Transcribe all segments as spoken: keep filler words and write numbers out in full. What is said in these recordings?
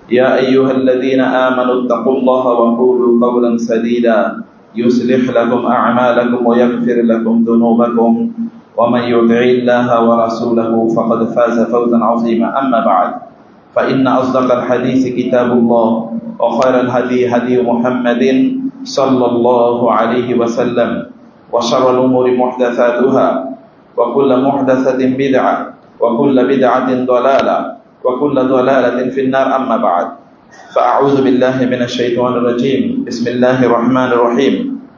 يا أيها الذين آمنوا اتقوا الله وقولوا قولا سديدا يصلح لكم أعمالكم ويغفر لكم ذنوبكم ومن يطع الله ورسوله فقد فاز فوزا عظيما. أما بعد فإن أصدق الحديث كتاب الله وخير الهدي هدي محمد صلى الله عليه وسلم وشر الأمور محدثاتها وكل محدثة بدعة وكل بدعة ضلالة وكل ضلالة في النار. أما بعد فأعوذ بالله من الشيطان الرجيم. بسم الله الرحمن الرحيم.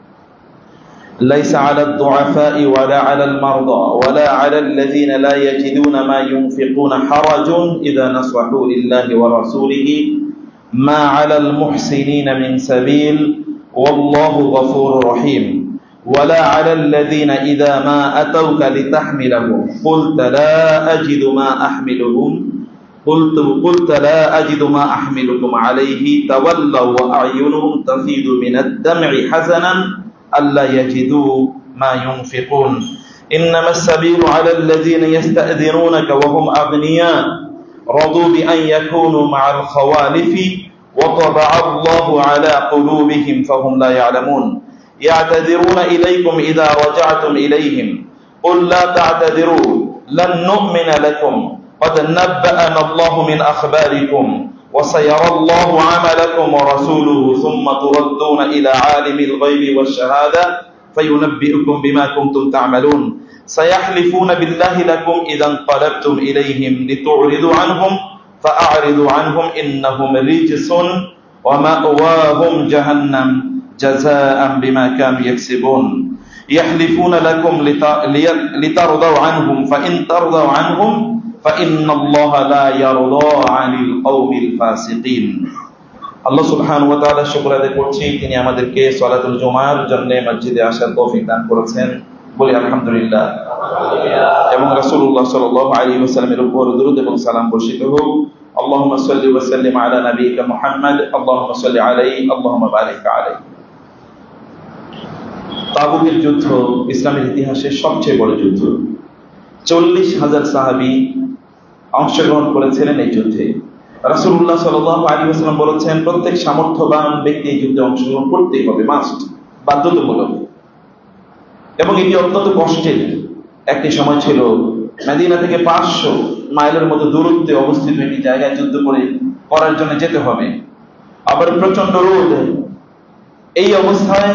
ليس على الضعفاء ولا على المرضى ولا على الذين لا يجدون ما ينفقون حرج إذا نصحوا لله ورسوله ما على المحسنين من سبيل والله غفور رحيم. ولا على الذين إذا ما أتوك لتحملهم قلت لا أجد ما أحملهم قلت قلت لا أجد ما أحملكم عليه تولوا وأعينهم تفيض من الدمع حزنا ألا يجدوا ما ينفقون. إنما السبيل على الذين يستأذنونك وهم أغنياء رضوا بأن يكونوا مع الخوالف وطبع الله على قلوبهم فهم لا يعلمون. يعتذرون إليكم إذا رجعتم إليهم قل لا تعتذروا لن نؤمن لكم قد نبأنا الله من أخباركم وسيرى الله عملكم ورسوله ثم تردون إلى عالم الغيب والشهادة فينبئكم بما كنتم تعملون. سيحلفون بالله لكم إذا انقلبتم إليهم لتعرضوا عنهم فأعرضوا عنهم إنهم رجس ومأواهم جهنم جزاء بما كانوا يكسبون. يحلفون لكم لترضوا عنهم فإن ترضوا عنهم فإن الله لا يرضى عن القوم الفاسقين. আল্লাহ সুবহানাহু ওয়া তাআলা শুকর আদায় করছি, তিনি আমাদেরকে সালাতুল জুমার জন্য মসজিদে আসার তৌফিক দান করেছেন। বলি আলহামদুলিল্লাহ। এবং রাসূলুল্লাহ সাল্লাল্লাহু আলাইহি ওয়াসাল্লামের উপর দরুদ এবং সালাম বর্ষিত হোক। আল্লাহুম্মা সাল্লি ওয়া সাল্লিম আলা নাবিয়িকা মুহাম্মদ আল্লাহুম্মা সাল্লি আলাইহি আল্লাহুম্মা বারিক আলাইহি। তাবুকের যুদ্ধ ইসলামের ইতিহাসের সবচেয়ে বড় যুদ্ধ। চল্লিশ হাজার সাহাবী অংশগ্রহণ করেছিলেন এই যুদ্ধে। রাসূলুল্লাহ সাল্লাল্লাহু আলাইহি ওয়াসাল্লাম বলেছেন, প্রত্যেক সামর্থ্যবান ব্যক্তি এই যুদ্ধে অংশগ্রহণ করতেই হবে, মাস্ট, বাধ্যতামূলক। এবং এটি অত্যন্ত কষ্টের একটি সময় ছিল। মদিনা থেকে পাঁচশো মাইলের মতো দূরত্বে অবস্থিত একটি জায়গায় যুদ্ধ করে করার জন্য যেতে হবে, আবার প্রচন্ড রোদ। এই অবস্থায়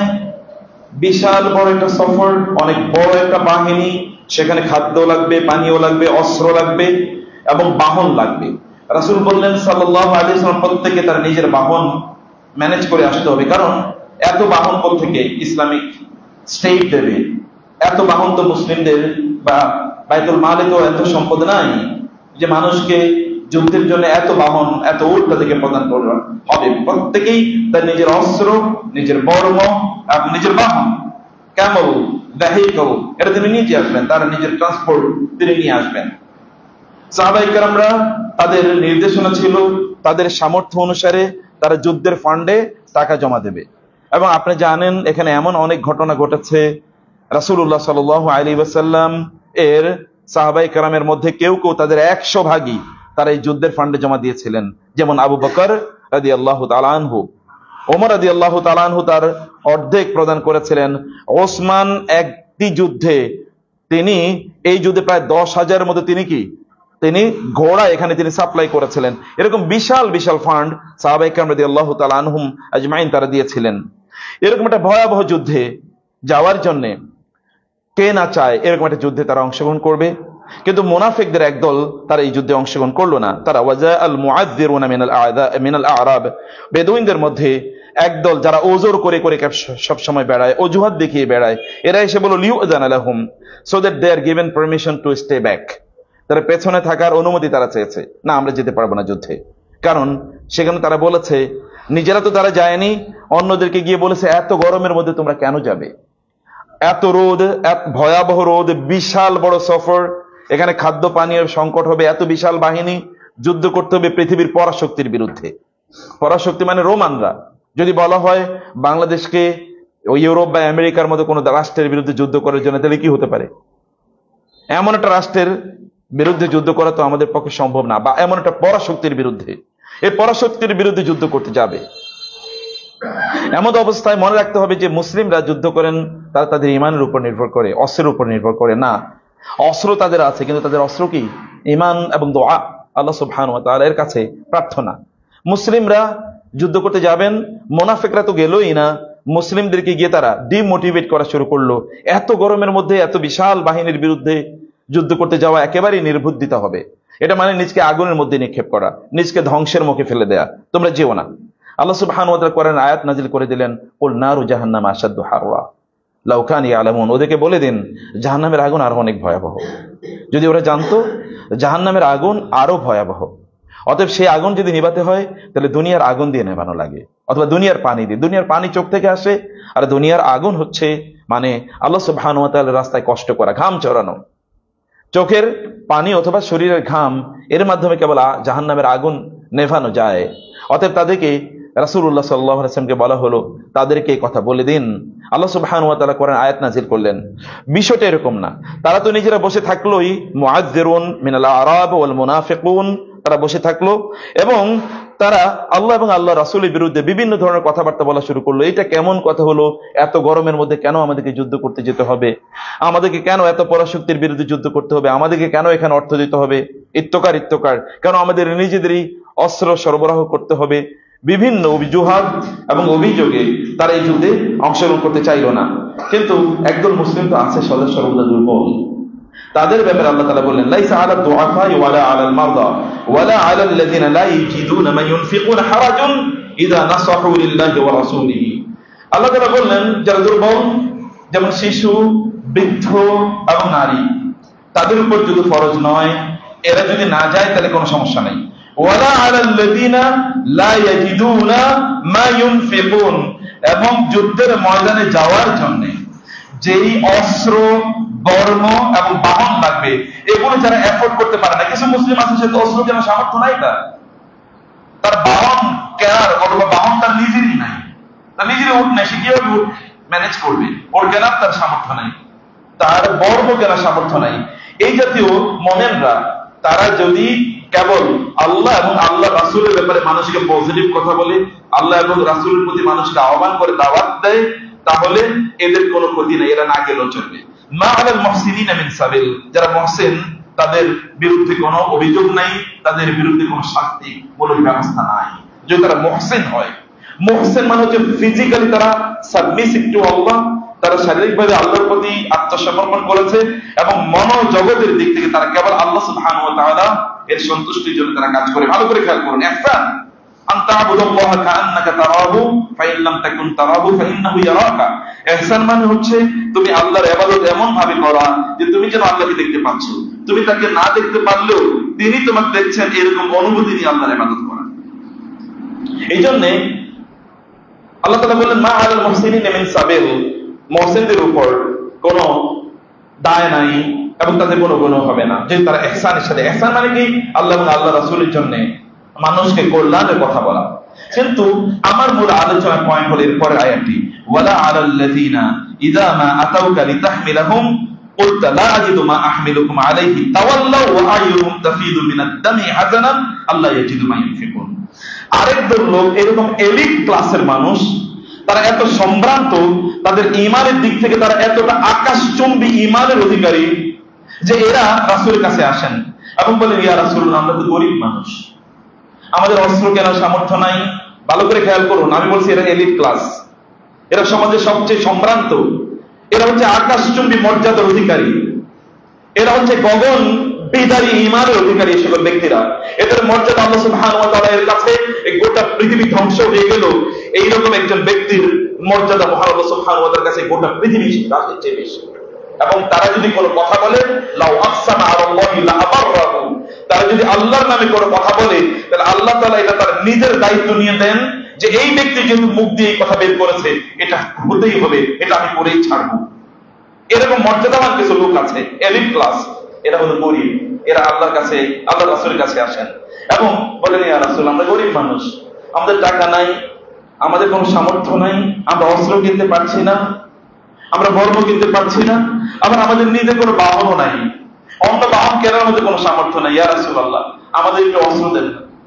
বিশাল বড় একটা সফর, অনেক বড় একটা বাহিনী, সেখানে খাদ্য লাগবে, পানীয় লাগবে, অস্ত্র লাগবে এবং বাহন লাগবে। রাসূল বললেন সাল্লাল্লাহু আলাইহি ওয়াসাল্লাম, প্রত্যেকে তার নিজের বাহন ম্যানেজ করে আসতে হবে, কারণ এত বাহন থেকে ইসলামিক স্টেট দেবে, এত বাহন তো মুসলিমদের বা বাইতুল মালে তো এত সম্পদ নাই যে মানুষকে যুদ্ধের জন্য এত বাহন, এত উট তাদেরকে প্রদান করা হবে। প্রত্যেকেই তার নিজের অস্ত্র, নিজের বর্ম এবং নিজের বাহন, ক্যামেল, ভেহিকল, এটা তিনি নিয়ে আসবেন, তারা নিজের ট্রান্সপোর্ট তিনি নিয়ে আসবেন। সাহাবায়ে কেরামরা, তাদের নির্দেশনা ছিল তাদের সামর্থ্য অনুসারে তারা যুদ্ধের ফান্ডে টাকা জমা দেবে। এবং আপনি জানেন এখানে এমন অনেক ঘটনা ঘটেছে। রাসূলুল্লাহ সাল্লাল্লাহু আলাইহি ওয়াসাল্লাম এর সাহাবায়ে কেরামের মধ্যে কেউ কেউ তাদের একশো ভাগই তারা এই যুদ্ধের ফান্ডে জমা দিয়েছিলেন। যেমন আবু বকর রাদিয়াল্লাহু তাআলা আনহু, ওমর রাদিয়াল্লাহু তাআলা আনহু তার অর্ধেক প্রদান করেছিলেন। ওসমান একটি যুদ্ধে তিনি এই যুদ্ধে প্রায় দশ হাজারের মতো তিনি কি তিনি ঘোড়া এখানে তিনি সাপ্লাই করেছিলেন। এরকম বিশাল বিশাল ফান্ড সাহাবায়ে কেরাম রাদিয়াল্লাহু তাআলা আনহুম আজমাইন তারা দিয়েছিলেন। এরকম একটা ভয়াবহ যুদ্ধে যাওয়ার জন্য কে না চায় এরকম একটা যুদ্ধে তারা অংশগ্রহণ করবে, কিন্তু মুনাফিকদের একদল তারা এই যুদ্ধে অংশগ্রহণ করলো না। তারা ওয়াজা আল মুআযযিরুনা মিনাল আ'দা মিনাল আ'রাব, বেদুইনদের মধ্যে একদল যারা ওজর করে করে সব সময় বেড়ায়, অজুহাত দেখিয়ে বেড়ায়, এরা এসে বলল লিউযানা লাহুম, so that they are given permission to stay back. তারা পেছনে থাকার অনুমতি তারা চেয়েছে, না আমরা যেতে পারবো না যুদ্ধে। কারণ সেখানে তারা বলেছে, নিজেরা তো তারা যায়নি, অন্যদেরকে গিয়ে বলেছে এত গরমের মধ্যে তোমরা কেন যাবে, এত রোদ, এত ভয়াবহ রোদ, বিশাল বড় সফর, এখানে খাদ্য পানীয় সংকট হবে, এত বিশাল বাহিনী, যুদ্ধ করতে হবে পৃথিবীর পরাশক্তির বিরুদ্ধে। পরাশক্তি মানে রোমানরা। যদি বলা হয় বাংলাদেশকে ওই ইউরোপ বা আমেরিকার মতো কোনো রাষ্ট্রের বিরুদ্ধে যুদ্ধ করার জন্য, তাহলে কি হতে পারে? এমন একটা রাষ্ট্রের বিরুদ্ধে যুদ্ধ করা তো আমাদের পক্ষে সম্ভব না, বা এমন একটা পরাশক্তির বিরুদ্ধে। এই পরাশক্তির বিরুদ্ধে যুদ্ধ করতে যাবে। এমন অবস্থায় মনে রাখতে হবে যে মুসলিমরা যুদ্ধ করেন তারা তাদের ইমানের উপর নির্ভর করে, অস্ত্রের উপর নির্ভর করে না। অস্ত্র তাদের আছে, কিন্তু তাদের অস্ত্র কি? ইমান এবং দোয়া, আল্লাহ সুবহানাহু ওয়া তাআলার কাছে প্রার্থনা। মুসলিমরা যুদ্ধ করতে যাবেন, মুনাফিকরা তো গেলই না, মুসলিমদেরকে গিয়ে তারা ডিমোটিভেট করা শুরু করলো। এত গরমের মধ্যে এত বিশাল বাহিনীর বিরুদ্ধে যুদ্ধ করতে যাওয়া একেবারেই নির্বুদ্ধিতা হবে। এটা মানে নিজকে আগুনের মধ্যে নিক্ষেপ করা, নিজকে ধ্বংসের মুখে ফেলে দেয়া। তোমরা যেও না। আল্লাহ সুবহানাহু ওয়া তাআলা কোরআন আয়াত নাজিল করে দিলেন, কুল নারু জাহান্নাম আশাদ্দু হাররা লাউ কানু ইয়ালামুন। ওদেরকে বলে দিন জাহান্নামের আগুন আরো অনেক ভয়াবহ। যদি ওরা জানতো জাহান্নামের আগুন আরো ভয়াবহ। অতএব সেই আগুন যদি নিভাতে হয় তাহলে দুনিয়ার আগুন দিয়ে নেভানো লাগে, অথবা দুনিয়ার পানি দিয়ে। দুনিয়ার পানি চোখ থেকে আসে, আর দুনিয়ার আগুন হচ্ছে মানে আল্লাহ সুবহানাহু ওয়া তাআলার রাস্তায় কষ্ট করা, ঘাম ঝরানো। চোখের পানি অথবা শরীরের ঘাম, এর মাধ্যমে কেবল জাহান্নামের আগুন নেভানো যায়। অতএব তাদেরকে রাসূলুল্লাহ সাল্লাল্লাহু আলাইহি ওয়াসাল্লামকে বলা হলো তাদেরকে কথা বলে দিন। আল্লাহ সুবহানাহু ওয়া তাআলা কোরআন আয়াত নাযিল করলেন। বিষয়টা এরকম না, তারা তো নিজেরা বসে থাকলোই, মুআযযিরুন মিনাল আরাব ওয়াল মুনাফিকুন, তারা বসে থাকলো এবং তারা আল্লাহ এবং আল্লাহ রাসূলের বিরুদ্ধে বিভিন্ন ধরনের কথাবার্তা বলা শুরু করলো। এটা কেমন কথা হলো? এত গরমের মধ্যে কেন আমাদেরকে যুদ্ধ করতে যেতে হবে? আমাদেরকে কেন এত পরাশক্তির বিরুদ্ধে যুদ্ধ করতে হবে? আমাদেরকে কেন এখানে অর্থ দিতে হবে? ইত্তকার ইত্তকার কেন আমাদের নিজেদেরই অস্ত্র সরবরাহ করতে হবে? বিভিন্ন অভিযোগ এবং অভিযোগে তারা এই যুদ্ধে অংশগ্রহণ করতে চাইল না। কিন্তু একদল মুসলিম তো আছে সদা সর্বদা দুর্বল। তাদের ব্যাপারে আল্লাহ তাআলা বললেন, লাইসা আলা দুআফা ওয়ালা আলাল মারদা ওয়ালা আলাল লাযিনা লা ইয়াজিদুনা মা ইউনফিকুনা হারাজুন ইযা নাসাহু লিল্লাহি ওয়া রাসূলিহি। আল্লাহ তাআলা বললেন যারা দুর্বল, যেমন শিশু, বৃদ্ধ এবং নারী, তাদের উপর যদি ফরজ নয়, এরা যদি না যায় তাহলে কোনো সমস্যা নেই। ওয়ালা আলাল লাযিনা লা ইয়াজিদুনা মা ইউনফিকুন, এবং যুদ্ধের ময়দানে যাওয়ার জন্য যেই অস্ত্র, বর্ম এবং বাহন লাগবে, এগুলো যারা এফোর্ড করতে পারে না। কিছু মুসলিম আছে সে অস্ত্র কেনার সামর্থ্য নাই, তার তার বাহন কেনার অথবা বাহন তার নিজেরই নাই, তার নিজেরই উঠ নেই, সে কিভাবে উঠ ম্যানেজ করবে? ওর কেনার তার সামর্থ্য নাই, তার বর্ম কেনার সামর্থ্য নাই। এই জাতীয় মোমেনরা তারা যদি কেবল আল্লাহ এবং আল্লাহ রাসূলের ব্যাপারে মানুষকে পজিটিভ কথা বলে, আল্লাহ এবং রাসূলের প্রতি মানুষকে আহ্বান করে দাওয়াত দেয়, তাহলে এদের কোনো ক্ষতি নেই, এরা না গেলেও চলবে। মা আলাল মুহসিনিনা মিন সাবিল, যারা মুহসিন তাদের বিরুদ্ধে কোনো অভিযোগ নাই, তাদের বিরুদ্ধে কোনো শাস্তিমূলক ব্যবস্থা নাই, যদি তারা মুহসিন হয়। মুহসিন মানে হচ্ছে ফিজিক্যালি তারা সাবমিসিভ টু আল্লাহ, তারা শারীরিকভাবে আল্লাহর প্রতি আত্মসমর্পণ করেছে, এবং মনোজগতের দিক থেকে তারা কেবল আল্লাহ সুবহানাহু ওয়া তাআলা এর সন্তুষ্টির জন্য তারা কাজ করে। ভালো করে খেয়াল করুন, ইহসান আনতা আবুদুল্লাহ কাআন্নাকা তারাহু ফাইন লাম তাকুন তারাহু ফাইন্নাহু ইয়ারাকা। ইহসান মানে হচ্ছে তুমি আল্লাহর ইবাদত এমন ভাবে করা যে তুমি যেন আল্লাহকে দেখতে পাচ্ছ, তুমি তাকে না দেখতে পারলেও তিনি তোমাকে দেখছেন, এরকম অনুভূতি নিয়ে আল্লাহর ইবাদত করা। এই জন্য আল্লাহ তাআলা বলেন মা আলাল মুহসিনিনা মিন সাবিল, মুহসিনদের উপর কোনো দায় নাই এবং তাদের কোনো গুনাহ হবে না, যে তারা ইহসানের সাথে। ইহসান মানে কি? আল্লাহ এবং আল্লাহ রাসূলের জন্য মানুষকে কল্যাণের কথা বলা। কিন্তু আমার মূল আলোচনার পয়েন্ট হলো এর পরের আয়াতটি, ওয়ালা আলাল লাযিনা ইযা মা আতাউকা লিতাহমিলাহুম কুলতা লা আজিদু মা আহমিলুকুম আলাইহি তাওয়াল্লাউ ওয়া আইয়ুহুম তাফিদু মিনাদ দামি হাযানান আল্লাহ ইয়াজিদু মা ইউনফিকুন। আরেকদল লোক এরকম এলিট ক্লাসের মানুষ, তারা এত সম্ভ্রান্ত, তাদের ঈমানের দিক থেকে তারা এতটা আকাশচুম্বী ঈমানের অধিকারী যে এরা রাসূলের কাছে আসেন এবং বলেন, ইয়া রাসূলুল্লাহ, আমরা তো গরিব মানুষ, আমাদের অস্ত্র কেনার সামর্থ্য নাই। ভালো করে খেয়াল করুন, আমি বলছি এরা এলিট ক্লাস, এরা সমাজের সবচেয়ে সম্ভ্রান্ত, এরা হচ্ছে আকাশচুম্বী মর্যাদার অধিকারী, এরা হচ্ছে গগন বিদারী ঈমানের অধিকারী। এই সকল ব্যক্তিরা, এদের মর্যাদা আল্লাহ সুবহানাহু ওয়া তাআলা এর কাছে এই গোটা পৃথিবী ধ্বংস হয়ে গেল, এইরকম একজন ব্যক্তির মর্যাদা মহান আল্লাহ সুবহানাহু ওয়া তাআলার কাছে গোটা পৃথিবী রাতের চেয়ে বেশি। এবং তারা যদি কোনো কথা বলে, লাউ আকসামা আলাল্লাহি লা আবাররাহু, তারা যদি আল্লাহর নামে কোনো কথা বলে, তাহলে আল্লাহ তাআলা এটা তার নিজের দায়িত্ব নিয়ে দেন যে এই ব্যক্তি যেহেতু মুখ দিয়ে এই কথা বের করেছে, এটা হতেই হবে, এটা আমি করেই ছাড়বো। এরকম মর্যাদাবান কিছু লোক আছে, এলিট ক্লাস, এরা হলো গরিব, এরা আল্লাহর কাছে, আল্লাহ রাসূলের কাছে আসেন এবং বলেন, ইয়া রাসূল, আমরা গরিব মানুষ, আমাদের টাকা নাই, আমাদের কোনো সামর্থ্য নাই, আমরা অস্ত্র কিনতে পারছি না, আমরা বর্ম কিনতে পারছি না, আবার আমাদের নিজের কোনো বাহনও নাই, অন্য বাহন কেনার মধ্যে কোনো সামর্থ্য নাই। ইয়া রাসূলুল্লাহ, আমাদের একটু অস্ত্র দেন।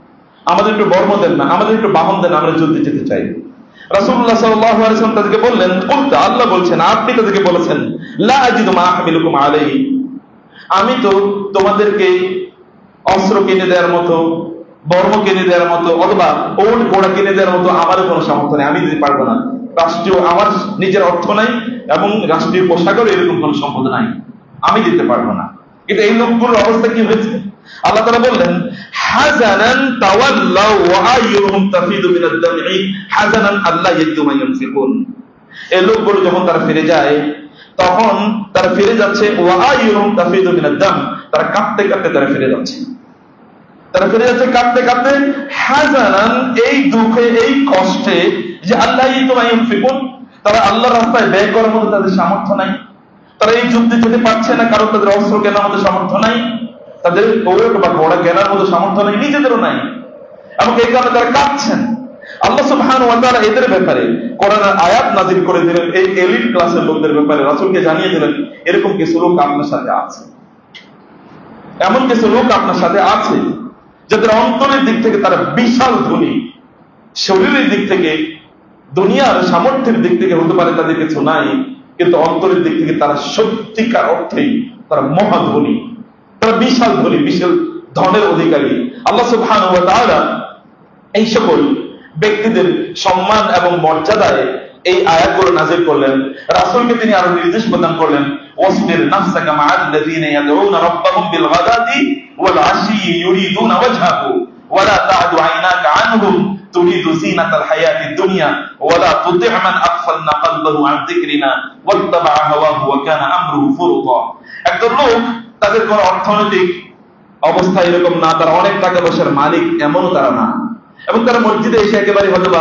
আমাদের একটু বর্ম দেন না, আমাদের একটু বাহন দেন, আমরা যুদ্ধে যেতে চাই। রাসূলুল্লাহ সাল্লাল্লাহু আলাইহি ওয়াসাল্লাম তাদেরকে বললেন, কুলতা, আল্লাহ বলছেন, আপনি তাদেরকে বলেছেন, লা আজিদু মা আহমিলুকুম আলাইহি, আমি তো তোমাদেরকে অস্ত্র কিনে দেওয়ার মতো, বর্ম কিনে দেওয়ার মতো, অথবা ওট ঘোড়া কিনে দেওয়ার মতো আমার কোনো সামর্থ্য নেই, আমি দিতে পারবো না। রাষ্ট্রীয় আমার নিজের অর্থ নাই এবং রাষ্ট্রীয় পোশাকের এরকম কোন সম্পদ নাই, আমি দিতে পারবো না। কিন্তু এই লোকগুলোর অবস্থা কি হয়েছে? আল্লাহ তাআলা বললেন, হাজানান তাওয়াল্লাউ ওয়া আইয়ুহুম তাফিদু মিনাদ দাম'i হাজানান আল্লা ইয়াজিদু মা ইউনফিকুন। এই লোকগুলো যখন তারা ফিরে যায়, তখন তারা ফিরে যাচ্ছে ওয়া আইয়ুহুম তাফিদু মিনাদ দাম, তারা কাঁদতে কাঁদতে তারা ফিরে যাচ্ছে, তারা ফিরে যাচ্ছে কাঁদতে কাঁদতে, হাজানান এই দুঃখে, এই কষ্টে, যে আল্লাহ ইয়াজিদু মা ইউনফিকুন, তারা আল্লাহর রাস্তায় ব্যয় করার মতো তাদের সামর্থ্য নাই, তারা এই যুদ্ধে যেতে পারছে না, কারণ তাদের অস্ত্র কেনার মতো সামর্থ্য নাই, তাদের ওট বা ঘোড়া কেনার মতো সামর্থ্য নাই, নিজেদেরও নাই, এবং এই কারণে তারা কাঁদছেন। আল্লাহ সুবহানাহু ওয়া তাআলা এদের ব্যাপারে কোরআনের আয়াত নাযিল করে দিলেন, এই এলিট ক্লাসের লোকদের ব্যাপারে রাসূলকে জানিয়ে দিলেন, এরকম কিছু লোক আপনার সাথে আছে, এমন কিছু লোক আপনার সাথে আছে যাদের অন্তরের দিক থেকে তারা বিশাল ধনী, শরীরের দিক থেকে, দুনিয়ার সামর্থ্যের দিক থেকে হতে পারে তাদের কিছু নাই, কিন্তু অন্তরের দিক থেকে তারা সত্যিকার অর্থেই তারা মহাধনী, তারা বিশাল ধনী, বিশাল ধনের অধিকারী। আল্লাহ সুবহানাহু ওয়া তাআলা এই সকল ব্যক্তিদের সম্মান এবং মর্যাদায় এই আয়াতগুলো নাযিল করলেন। রাসূলকে তিনি আরো নির্দেশ প্রদান করলেন, ওয়াসবির নাফসাকা মা'আল্লাযীনা ইয়াদউনা রাব্বাহুম বিল গাদাতি ওয়াল আশি ইউরিদুনা ওয়াজহাহু ওয়ালা তা'দু আইনাকা আনহুম তুরিদু যিনাতাল হায়াতিদ দুনিয়া ওয়ালা তুতি' মান আগফালনা কলবাহু আন যিকরিনা ওয়াত্তাবা'a হাওয়াহু ওয়া কানা আমরুহু ফুরুতা। একজন লোক, তাদের কোন অর্থনৈতিক অবস্থা এরকম না, তারা অনেক টাকা পয়সার মালিক, এমনও তারা না, এবং তারা মসজিদে এসে একেবারে হয়তোবা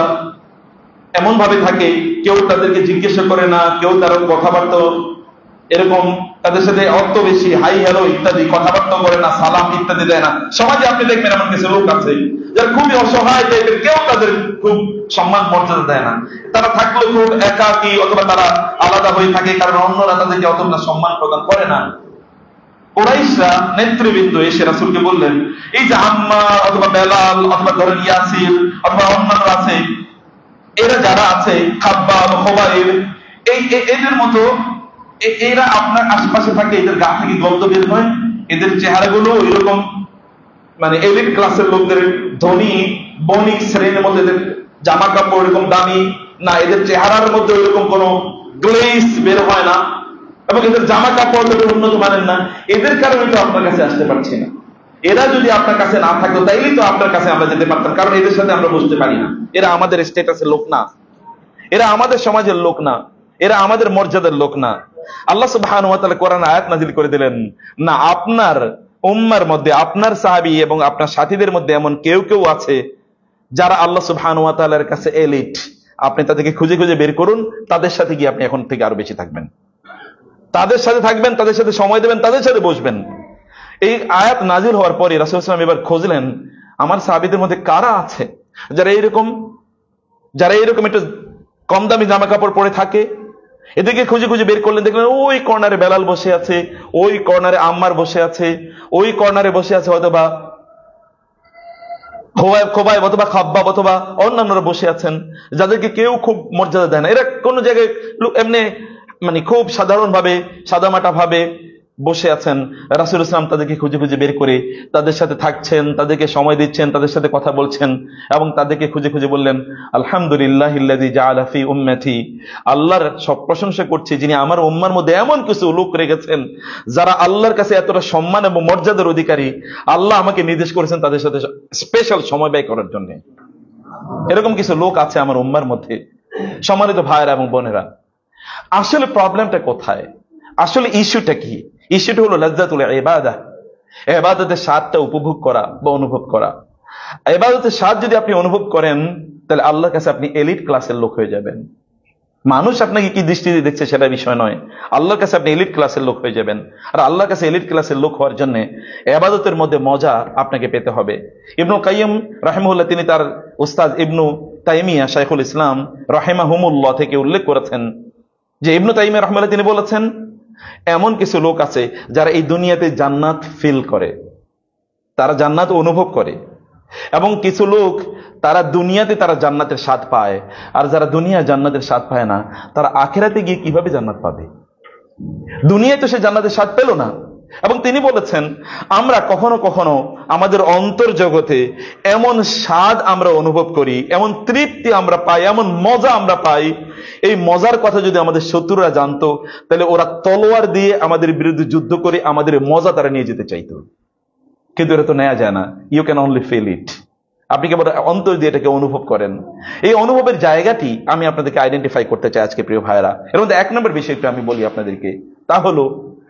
এমন ভাবে থাকে, কেউ তাদেরকে জিজ্ঞাসা করে না, কেউ তার কথাবার্তা এরকম তাদের সাথে অত বেশি হাই হ্যালো ইত্যাদি কথাবার্তা করে না, সালাম ইত্যাদি দেয় না। সমাজে আপনি দেখবেন এমন কিছু লোক আছে যারা খুবই অসহায় টাইপের, কেউ তাদের খুব সম্মান মর্যাদা দেয় না, তারা থাকলেও খুব একাকী, অথবা তারা আলাদা হয়ে থাকে, কারণ অন্যরা তাদেরকে অতটা সম্মান প্রদান করে না। কুরাইশরা নেতৃবৃন্দ এসে রাসূলকে বললেন, এই যে আম্মার অথবা বেলাল অথবা ধরেন ইয়াসির অথবা অন্যান্য আছে, এরা যারা আছে, খাব্বাব, খুবাইব, এই এদের মতো এরা আপনার আশেপাশে থাকে, এদের গা থেকে গন্ধ বের হয়, এদের চেহারাগুলো এরকম মানে এলিট ক্লাসের লোকদের, ধনী বণিক শ্রেণীর মধ্যে এদের জামা কাপড় এরকম দামি না, এদের চেহারার মধ্যে এরকম কোনো গ্লেজ বের হয় না, এবং এদের জামা কাপড় উন্নত মানের না, এদের কারণে তো আপনার কাছে আসতে পারছি না। এরা যদি আপনার কাছে না থাকতো তাইলেই তো আপনার কাছে আমরা যেতে পারতাম, কারণ এদের সাথে আমরা বুঝতে পারি না, এরা আমাদের স্ট্যাটাসের লোক না, এরা আমাদের সমাজের লোক না, এরা আমাদের মর্যাদার লোক না। আল্লাহ সুবহানাহু ওয়া তাআলা কোরআন আয়াত নাযিল করে দিলেন, না আপনার উম্মার মধ্যে, আপনার সাহাবী এবং আপনার সাথীদের মধ্যে এমন কেউ কেউ আছে যারা আল্লাহ সুবহানাহু ওয়া তাআলার কাছে এলিট, আপনি তাদেরকে খুঁজে খুঁজে বের করুন, তাদের সাথে গিয়ে আপনি এখন থেকে আরো বেশি থাকবেন, তাদের সাথে থাকবেন, তাদের সাথে সময় দেবেন, তাদের সাথে বসবেন। এই আয়াত নাজিল হওয়ার পরে রাসূল সাল্লাল্লাহু আলাইহি ওয়াসাল্লাম এবার খুঁজলেন আমার সাহাবীদের মধ্যে কারা আছে যারা এইরকম যারা এইরকম একটু কম দামি জামা কাপড় পরে থাকে। এদিকে খুঁজে খুঁজে বের করলেন, দেখলেন ওই কর্নারে বেলাল বসে আছে, ওই কর্নারে আম্মার বসে আছে, ওই কর্নারে বসে আছে হয়তোবা খোবাইব খোবাইব অথবা খাব্বাব অথবা অন্যান্যরা বসে আছেন, যাদেরকে কেউ খুব মর্যাদা দেয় না। এরা কোন জায়গায় এমনি মানে খুব সাধারণ ভাবে সাদামাটা ভাবে বসে আছেন। রাসূল ইসলাম তাদেরকে খুঁজে খুঁজে বের করে তাদের সাথে থাকছেন, তাদেরকে সময় দিচ্ছেন, তাদের সাথে কথা বলছেন, এবং তাদেরকে খুঁজে খুঁজে বললেন, আলহামদুলিল্লাহিল্লাযী জাআলা ফী উম্মতি, আল্লাহর সব প্রশংসা করছি যিনি আমার উম্মার মধ্যে এমন কিছু লোক রেখেছেন যারা আল্লাহর কাছে এতটা সম্মান এবং মর্যাদার অধিকারী। আল্লাহ আমাকে নির্দেশ করেছেন তাদের সাথে স্পেশাল সময় ব্যয় করার জন্য। এরকম কিছু লোক আছে আমার উম্মার মধ্যে। সম্মানিত ভাইয়েরা এবং বোনেরা, আসলে প্রবলেমটা কোথায়? আসলে ইস্যুটা কি? ইস্যুটা হলো লাজ্জাতুল ইবাদাহ, ইবাদতের স্বাদটা উপভোগ করা বা অনুভব করা। ইবাদতের স্বাদ যদি আপনি অনুভব করেন তাহলে আল্লাহর কাছে আপনি এলিট ক্লাসের লোক হয়ে যাবেন। মানুষ আপনাকে কি দৃষ্টিতে দেখছে সেটা বিষয় নয়, আল্লাহর কাছে আপনি এলিট ক্লাসের লোক হয়ে যাবেন। আর আল্লাহর কাছে এলিট ক্লাসের লোক হওয়ার জন্য ইবাদতের মধ্যে মজা আপনাকে পেতে হবে। ইবনু কাইয়্যিম রাহিমাহুল্লাহ তিনি তার উস্তাদ ইবনু তাইমিয়া শাইখুল ইসলাম রাহিমাহুমুল্লাহ থেকে উল্লেখ করেছেন যে ইবনু তাইমিয়া রাহিমাহুল্লাহ তিনি বলেছেন, এমন কিছু লোক আছে যারা এই দুনিয়াতে জান্নাত ফিল করে, তারা জান্নাত অনুভব করে, এবং কিছু লোক তারা দুনিয়াতে তারা জান্নাতের স্বাদ পায়, আর যারা দুনিয়া জান্নাতের স্বাদ পায় না তারা আখিরাতে গিয়ে কিভাবে জান্নাত পাবে? দুনিয়ায় তো সে জান্নাতের স্বাদ পেল না। এবং তিনি বলেছেন আমরা কখনো কখনো আমাদের অন্তর জগতে এমন স্বাদ আমরা অনুভব করি, এমন তৃপ্তি আমরা পাই, এমন মজা আমরা পাই, এই মজার কথা যদি আমাদের শত্রুরা জানতো তাহলে ওরা তলোয়ার দিয়ে আমাদের বিরুদ্ধে যুদ্ধ করে আমাদের মজা তারা নিয়ে যেতে চাইতো। কিন্তু এটা তো নেওয়া যায় না। You can only feel it. আপনি কেবল অন্তর দিয়ে এটাকে অনুভব করেন। এই অনুভবের জায়গাটি আমি আপনাদেরকে আইডেন্টিফাই করতে চাই আজকে প্রিয় ভাইরা। এর মধ্যে এক নম্বর বিষয় একটু আমি বলি আপনাদেরকে, তা হলো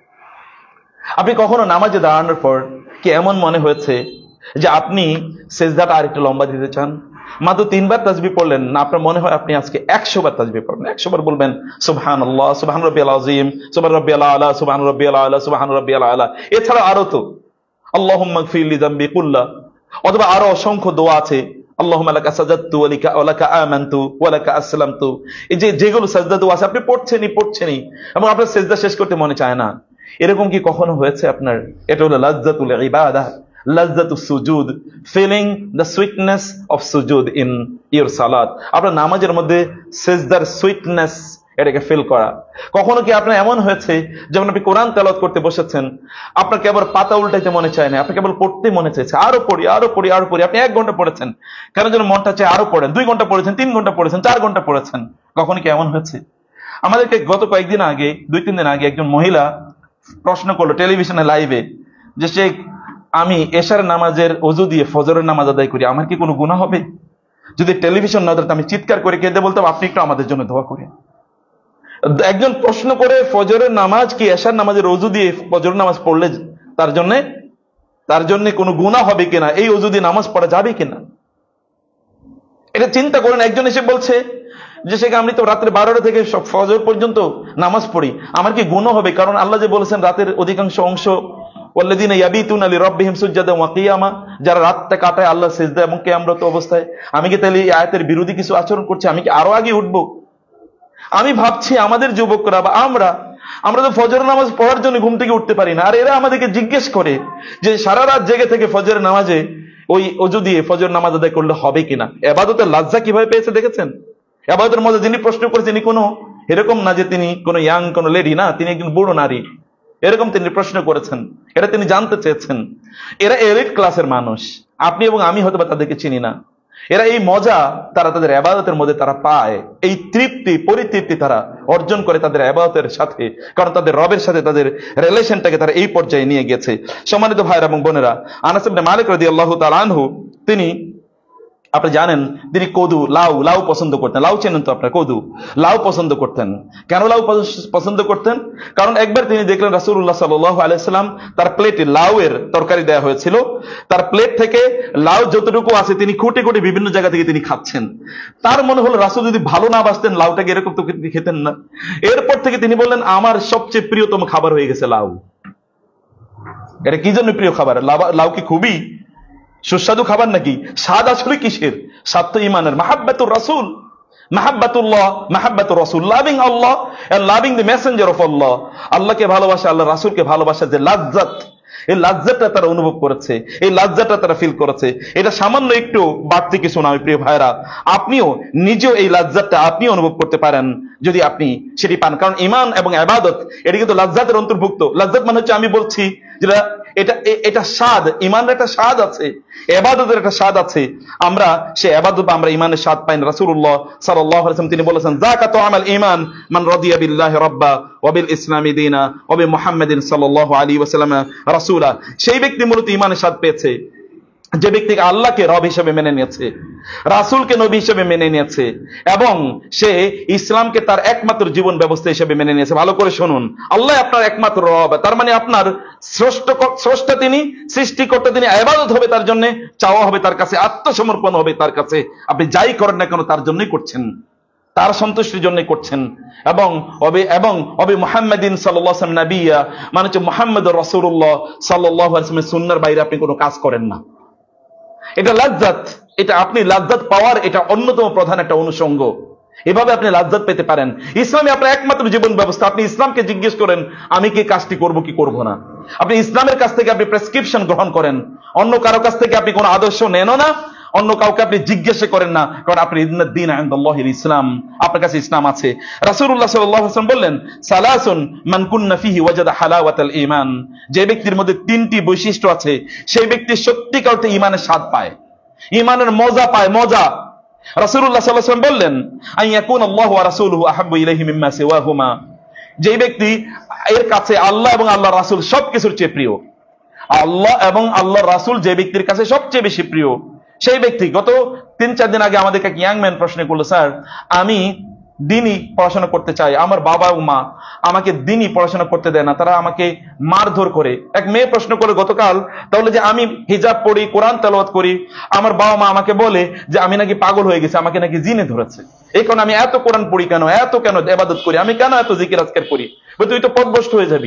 আপনি কখনো নামাজে দাঁড়ানোর পর কি এমন মনে হয়েছে যে আপনি সেজদাটা আরেকটু লম্বা দিতে চান? মাত্র তিনবার তাসবিহ পড়লেন না, আপনার মনে হয় আপনি আজকে একশো বার তাসবিহ পড়বেন, একশো বার বলবেন সুবহানাল্লাহ, সুবহান রাব্বিয়াল আযীম, সুবহান রাব্বিয়াল আলা, সুবহান রাব্বিয়াল আলা, সুবহান রাব্বিয়াল আলা। এছাড়া আরো তো আল্লাহুম্মা গফির লি যামবি কুল্লা, অথবা আরো অসংখ্য দোয়া আছে, আল্লাহুম্মা লাকা সাজাদতু ওয়া লিকা ওয়া লাকা আমানতু ওয়া লাকা আসলামতু। এই যে যেগুলো সাজদা দোয়া আছে আপনি পড়ছেনই পড়ছেনই এবং আপনার সেজদা শেষ করতে মনে চায় না। এরকম কি কখনো হয়েছে আপনার? এটা হলো লাজ্জাতুল ইবাদাহ, লাজ্জাতুস সুজুদ, ফিলিং দ্য সুইটনেস অফ সুজুদ ইন ইওর সালাত। আপনার নামাজের মধ্যে সেজদার সুইটনেস, এটাকে ফিল করা। কখনো কি আপনার এমন হয়েছে যখন আপনি কোরআন তেলাওয়াত করতে বসেছেন আপনার কেবল পাতা উল্টাইতে মনে চায় না, আপনার কেবল পড়তে মনে চাইছে, আরো পড়ি আরো পড়ি আরো পড়ি। আপনি এক ঘন্টা পড়েছেন, কেন যেন মনটা চায় আরো পড়েন। দুই ঘন্টা পড়েছেন, তিন ঘন্টা পড়েছেন, চার ঘন্টা পড়েছেন। কখনো কি এমন হয়েছে? আমাদেরকে গত কয়েকদিন আগে, দুই তিন দিন আগে একজন মহিলা প্রশ্ন করলো টেলিভিশনে লাইভে যে সে আমি এশার নামাজের ওযু দিয়ে ফজরের নামাজ আদায় করি, আমার কি কোনো গুনাহ হবে? যদি টেলিভিশন না হতো আমি চিৎকার করে কেঁদে বলতাম আপনি একটু আমাদের জন্য দোয়া করেন। একজন প্রশ্ন করে ফজরের নামাজ কি এশার নামাজের ওযু দিয়ে ফজরের নামাজ পড়লে তার জন্য তার জন্য কোনো গুনাহ হবে কিনা, এই ওযু দিয়ে নামাজ পড়া যাবে কিনা, এটা চিন্তা করেন। একজন এসে বলছে যে সেখানে আমি তো রাত্রে বারোটা থেকে ফজর পর্যন্ত নামাজ পড়ি, আমার কি গুনাহ হবে? কারণ আল্লাহ যে বলেছেন রাতের অধিকাংশ অংশ ওয়াল্লাযীনা ইয়াবিতুনা লিরাব্বিহিম সুজদান ওয়া কিয়ামা, যারা রাতটা কাটায় আল্লাহ সিজদা এবং কিয়ামরত অবস্থায়। আমি কি তাহলে এই আয়াতের বিরোধী কিছু আচরণ করছি? আমি কি আরো আগে উঠবো? আমি ভাবছি আমাদের যুবকরা বা আমরা আমরা তো ফজর নামাজ পড়ার জন্য ঘুম থেকে উঠতে পারি না, আর এরা আমাদেরকে জিজ্ঞেস করে যে সারা রাত জেগে থেকে ফজর নামাজে ওই ওযু দিয়ে ফজর নামাজ আদায় করলে হবে কিনা। ইবাদতের লজ্জা কিভাবে পেয়েছে দেখেছেন? ইবাদতের মধ্যে যিনি প্রশ্ন করেছেন তিনি কোনো এরকম না যে তিনি কোনো ইয়াং কোনো লেডি, না, তিনি একজন বুড়ো নারী। এরকম তিনি প্রশ্ন করেছেন, এটা তিনি জানতে চেয়েছেন। এরা এলিট ক্লাসের মানুষ, আপনি এবং আমি হয়তো বা তাদেরকে চিনি না। এরা এই মজা তারা তাদের ইবাদতের মধ্যে তারা পায়, এই তৃপ্তি পরিতৃপ্তি তারা অর্জন করে তাদের ইবাদতের সাথে, কারণ তাদের রবের সাথে তাদের রিলেশনটাকে তারা এই পর্যায়ে নিয়ে গেছে। সম্মানিত ভাইরা এবং বোনেরা, আনাস ইবনে মালিক রাদিয়াল্লাহু তাআলা আনহু তিনি, আপনি জানেন তিনি কদু লাউ লাউ পছন্দ করতেন। লাউ চেনেন তো আপনার? কদু লাউ পছন্দ করতেন। কেন লাউ পছন্দ করতেন? কারণ একবার তিনি দেখলেন রাসূলুল্লাহ সাল্লাল্লাহু আলাইহি ওয়াসাল্লাম তার প্লেটে লাউ এর তরকারি দেওয়া হয়েছিল, তার প্লেট থেকে লাউ যতটুকু আছে তিনি খুঁটে খুঁটে বিভিন্ন জায়গা থেকে তিনি খাচ্ছেন। তার মনে হলো রাসূল যদি ভালো না বাসতেন লাউটাকে এরকম তো খেতেন না। এরপর থেকে তিনি বললেন আমার সবচেয়ে প্রিয়তম খাবার হয়ে গেছে লাউ। এটা কি জন্য প্রিয় খাবার? লাউ কি খুবই সুস্বাদু খাবার নাকি? স্বাদ আসলে কিসের? স্বাদ তো ইমানের। মাহাব্বাতুর রাসূল, মাহাব্বাতুল্লাহ, মাহাব্বাতুর রাসূল, loving Allah and loving the messenger of Allah. আল্লাহকে ভালোবাসা, আল্লাহ রাসূলকে ভালোবাসা, যে লাজ্জাত, এই লাজ্জাতটা তারা অনুভব করেছে, এই লাজ্জাতটা তারা ফিল করেছে। এটা সামান্য একটু বাড়তি কিছু না প্রিয় ভাইরা, আপনিও নিজেও এই লাজ্জাতটা আপনি অনুভব করতে পারেন যদি আপনি সেটি পান। কারণ ঈমান এবং ইবাদত এটা কিন্তু লাজ্জাতের অন্তর্ভুক্ত। লাজ্জাত মানে হচ্ছে আমি বলছি যেটা এটা এটা স্বাদ, ঈমানের একটা স্বাদ আছে, ইবাদতের একটা স্বাদ আছে। আমরা সে ইবাদত আমরা ঈমানের স্বাদ পাই না। রাসূলুল্লাহ সাল্লাল্লাহু আলাইহি ওয়াসাল্লাম তিনি বলেছেন যাকাতু আমাল ঈমান মান রাদিয়া বিল্লাহি রাব্বা ওয়া বিল ইসলামি দীনা ওয়া বি মুহাম্মাদিন সাল্লাল্লাহু আলাইহি ওয়াসাল্লাম রাসূলা। সেই ব্যক্তি মূলত ঈমানের স্বাদ পেয়েছে যে ব্যক্তি আল্লাহকে রব হিসেবে মেনে নিয়েছে, রাসূলকে নবী হিসেবে মেনে নিয়েছে এবং সে ইসলামকে তার একমাত্র জীবন ব্যবস্থা হিসেবে মেনে নিয়েছে। ভালো করে শুনুন, আল্লাহ আপনার একমাত্র রব, তার মানে আপনার স্রষ্ট স্রষ্টা তিনি, সৃষ্টিকর্তা তিনি। ইবাদত হবে তার জন্য, চাওয়া হবে তার কাছে, আত্মসমর্পণ হবে তার কাছে। আপনি যাই করেন না কেন তার জন্যই করছেন, তার সন্তুষ্টির জন্য করছেন। এবং অবে এবং অবে মুহাম্মাদিন সাল্লাল্লাহু আলাইহি ওয়াসাল্লাম নবিয়া মানে হচ্ছে মুহাম্মদুর রাসূলুল্লাহ সাল্লাল্লাহু আলাইহি ওয়াসাল্লামের সুন্নাহর বাইরে আপনি কোনো কাজ করেন না। এটা লাজ্জাত, এটা আপনি লাজ্জাত পাওয়ার এটা অন্যতম প্রধান একটা অনুষঙ্গ। এভাবে আপনি লাজ্জাত পেতে পারেন। ইসলামে আপনার একমাত্র জীবন ব্যবস্থা। আপনি ইসলামকে জিজ্ঞেস করেন আমি কি কাজটি করব কি করব না, আপনি ইসলামের কাছ থেকে আপনি প্রেসক্রিপশন গ্রহণ করেন, অন্য কারো কাছ থেকে আপনি কোনো আদর্শ নেনও না, অন্য কাউকে আপনি জিজ্ঞাসা করেন না, কারণ আপনি দ্বীন ইনদাল্লাহিল ইসলাম, আপনার কাছে ইসলাম আছে। রাসূলুল্লাহ সাল্লাল্লাহু আলাইহি ওয়াসাল্লাম বললেন, সালাসুন মান কুন্না ফিহি ওয়াজাদা হালাওয়াতাল ঈমান, যে ব্যক্তির মধ্যে তিনটি বৈশিষ্ট্য আছে সেই ব্যক্তি সত্যিকার অর্থে ঈমানের স্বাদ পায়, ঈমানের মজা পায়, মজা। রাসূলুল্লাহ সাল্লাল্লাহু আলাইহি ওয়াসাল্লাম বললেন, আইয়াকুন আল্লাহু ওয়া রাসূলুহু আহাব্বু ইলাইহি মিম্মা সিওয়াহুমা, যে ব্যক্তি এর কাছে আল্লাহ এবং আল্লাহর রাসূল সবকিছুর চেয়ে প্রিয়, আল্লাহ এবং আল্লাহর রাসূল যে ব্যক্তির কাছে সবচেয়ে বেশি প্রিয়, সেই ব্যক্তি। গত তিন চার দিন আগে আমাদেরকে এক ইয়াং ম্যান প্রশ্ন করলো, স্যার আমি দিনই পড়াশোনা করতে চাই, আমার বাবা ও মা আমাকে দিনই পড়াশোনা করতে দেয় না, তারা আমাকে মারধর করে। এক মেয়ে প্রশ্ন করে গতকাল, তাহলে যে আমি হিজাব পড়ি, কোরআন তেলাওয়াত করি, আমার বাবা মা আমাকে বলে যে আমি নাকি পাগল হয়ে গেছি, আমাকে নাকি জিনে ধরেছে, এই কারণে আমি এত কোরআন পড়ি কেন, এত কেন ইবাদত করি, আমি কেন এত জিকির আজকার করি। তুই তো পথভ্রষ্ট হয়ে যাবি,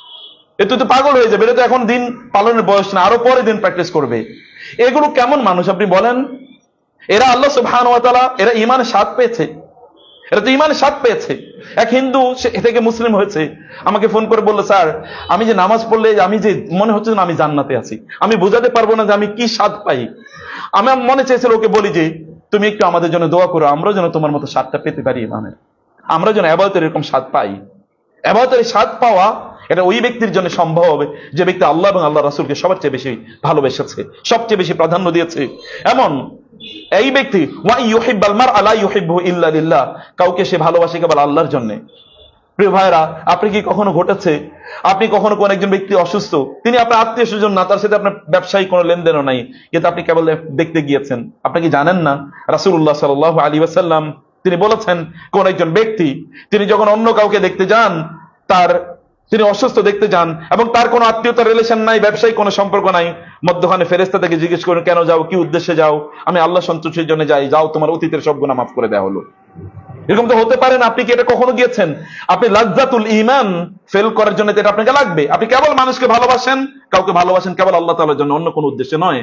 এ তুই তো পাগল হয়ে যাবে, এটা তো এখন দিন পালনের বয়স না, আরো পরে দিন প্র্যাকটিস করবে। এগুলো কেমন মানুষ আপনি বলেন? এরা আল্লাহ সুবহানাহু ওয়া তাআলা, এরা ঈমানের স্বাদ পেয়েছে, এরা তো ঈমানের স্বাদ পেয়েছে। এক হিন্দু সে থেকে মুসলিম হয়েছে, আমাকে ফোন করে বললো, স্যার আমি যে নামাজ পড়লে আমি যে মনে হচ্ছে না আমি জান্নাতে আছি, আমি বোঝাতে পারবো না যে আমি কি স্বাদ পাই। আমার মনে চেয়েছিল ওকে বলি যে তুমি একটু আমাদের জন্য দোয়া করো, আমরা যেন তোমার মতো স্বাদটা পেতে পারি ঈমানের, আমরা যেন ইবাদতের এরকম স্বাদ পাই। ইবাদতের স্বাদ পাওয়া এটা ওই ব্যক্তির জন্য সম্ভব হবে যে ব্যক্তি আল্লাহ এবং আল্লাহ রাসূলকে সবার চেয়ে বেশি ভালোবেসেছে, সবচেয়ে বেশি প্রাধান্য দিয়েছে। এমন এই ব্যক্তি ওয়া ইউহিব্বাল মারআ লা ইউহিব্বুহু ইল্লা লিল্লাহ, কাউকে সে ভালোবাসে কেবল আল্লাহর জন্য। প্রিয় ভাইরা, আপনি কি কখনো ঘটেছে আপনি কখনো কোন একজন ব্যক্তি অসুস্থ, তিনি আপনার আত্মীয় স্বজন না, তার সাথে আপনার ব্যবসায়িক কোনো লেনদেনও নাই, কিন্তু আপনি কেবল দেখতে গিয়েছেন? আপনি কি জানেন না রাসূলুল্লাহ সাল্লাল্লাহু আলাইহি ওয়াসাল্লাম তিনি বলেছেন, কোন একজন ব্যক্তি তিনি যখন অন্য কাউকে দেখতে যান, তার তিনি অসুস্থ দেখতে যান এবং তার কোনো আত্মীয়তার রিলেশন নাই, ব্যবসায়িক কোনো সম্পর্ক নাই, মধ্যখানে ফেরেশতা থেকে জিজ্ঞেস করেন, কেন যাও, কি উদ্দেশ্যে যাও? আমি আল্লাহ সন্তুষ্টির জন্য যাই। যাও, তোমার অতীতের সব গুনাহ মাফ করে দেওয়া হলো। এরকম তো হতে পারে না। আপনি কি এটা কখনো গিয়েছেন? আপনি লাজ্জাতুল ঈমান ফেল করার জন্য এটা আপনাকে লাগবে। আপনি কেবল মানুষকে ভালোবাসেন, কাউকে ভালোবাসেন কেবল আল্লাহ তাআলার জন্য, অন্য কোনো উদ্দেশ্যে নয়।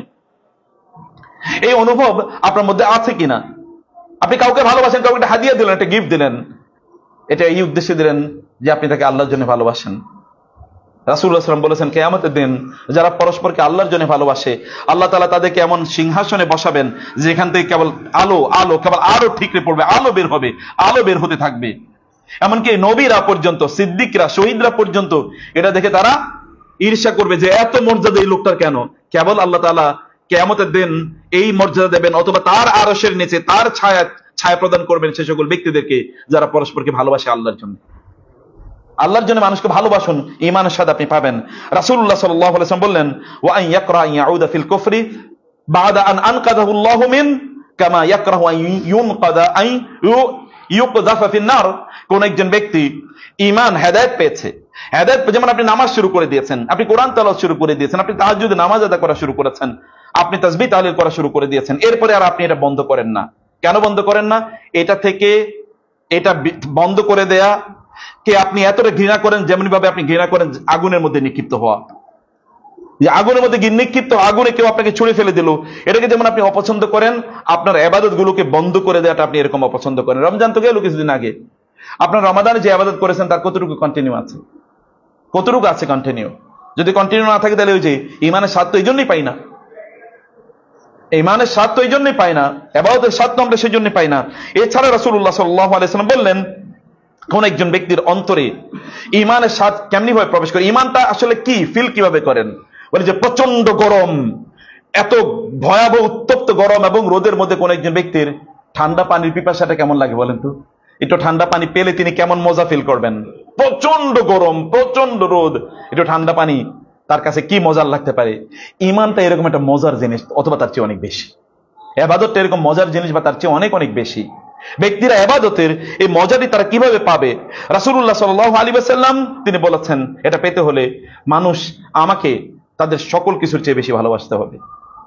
এই অনুভব আপনার মধ্যে আছে কিনা? আপনি কাউকে ভালোবাসেন, কাউকে একটা হাদিয়া দিলেন, একটা গিফট দিলেন, এটা এই উদ্দেশ্যে দিলেন যে আপনি তাকে আল্লাহর জন্য ভালোবাসেন। রাসূলুল্লাহ সাল্লাল্লাহু আলাইহি ওয়াসাল্লাম বলেছেন, কিয়ামতের দিন যারা পরস্পরকে আল্লাহর জন্য ভালোবাসে, আল্লাহ তাআলা তাদেরকে এমন সিংহাসনে বসাবেন যেখান থেকে কেবল আলো আলো কেবল আলো ঠিকরে পড়বে, আলো বের হবে, আলো বের হতে থাকবে। এমনকি নবীরা পর্যন্ত, সিদ্দিকরা, শহীদরা পর্যন্ত এটা দেখে তারা ঈর্ষা করবে যে এত মর্যাদা এই লোকটার কেন। কেবল আল্লাহ তাআলা কিয়ামতের দিন এই মর্যাদা দেবেন, অথবা তার আরশের নিচে তার ছায়া ছায়া প্রদান করবেন সে সকল ব্যক্তিদেরকে যারা পরস্পরকে ভালোবাসে আল্লাহর জন্য। আল্লাহর জন্য মানুষকে ভালোবাসুন, ঈমানের স্বাদ আপনি পাবেন। রাসূলুল্লাহ সাল্লাল্লাহু আলাইহি ওয়াসাল্লাম বললেন, ওয়া আন ইয়াকরা আন ইয়াউদা ফিল কুফরি বা'দা আন আনকাযাহু আল্লাহু মিন কামা ইয়াকরাহু আন ইউনকাদা আন ইউকযাফা ফিন নার। কোন একজন ব্যক্তি ঈমান হেদায়েত পেয়েছে, হেদায়েত যেমন আপনি নামাজ শুরু করে দিয়েছেন, আপনি কোরআন তেলাওয়াত শুরু করে দিয়েছেন, আপনি তাহাজ্জুদে নামাজ আদা করা শুরু করেছেন, আপনি তাসবিহ তাহলিল করা শুরু করে দিয়েছেন, এরপরে আর আপনি এটা বন্ধ করেন না। কেন বন্ধ করেন না? এটা থেকে এটা বন্ধ করে দেয়া কে আপনি এতটা ঘৃণা করেন যেমন ভাবে আপনি ঘৃণা করেন আগুনের মধ্যে নিক্ষিপ্ত হওয়া। যে আগুনের মধ্যে নিক্ষিপ্ত আগুনে কেউ আপনাকে ছুঁড়ে ফেলে দিল, এটাকে যেমন আপনি অপছন্দ করেন, আপনার ইবাদত গুলোকে বন্ধ করে দেওয়াটা আপনি এরকম অপছন্দ করেন। রমজান তো গেল কিছুদিন আগে, আপনার রমাদানে যে ইবাদত করেছেন তার কতটুকু কন্টিনিউ আছে? কতটুকু আছে কন্টিনিউ? যদি কন্টিনিউ না থাকে তাহলে ওই যে ঈমানের স্বাদ তো এই জন্যই পাই না, ঈমানের স্বাদ তো এই জন্যই পাই না, ইবাদতের স্বাদ তো আমরা সেই জন্যই পাই না। এছাড়া রাসূলুল্লাহ সাল্লাল্লাহু আলাইহি ওয়াসাল্লাম বললেন, কোন একজন ব্যক্তির অন্তরে ঈমানের স্বাদ কেমনি ভাবে প্রবেশ করে, ঈমানটা আসলে কি ফিল কিভাবে করেন? বলে যে প্রচন্ড গরম, এত ভয়াবহ উত্তপ্ত গরম এবং রোদের মধ্যে কোন একজন ব্যক্তির ঠান্ডা পানির পিপাসাটা কেমন লাগে বলেন তো? একটু ঠান্ডা পানি পেলে তিনি কেমন মজা ফিল করবেন? প্রচন্ড গরম, প্রচন্ড রোদ, একটু ঠান্ডা পানি তার কাছে কি মজার লাগতে পারে। ঈমানটা এরকম একটা মজার জিনিস, অথবা তার চেয়ে অনেক বেশি। ইবাদতটা এরকম মজার জিনিস বা তার চেয়ে অনেক অনেক বেশি। ব্যক্তিরা ইবাদতের এই মজাটি তারা কিভাবে পাবে? রাসূলুল্লাহ সাল্লাল্লাহু আলাইহি ওয়াসাল্লাম তিনি বলেছেন, এটা পেতে হলে মানুষ আমাকে তাদের সকল কিছুর চেয়ে বেশি ভালোবাসতে হবে।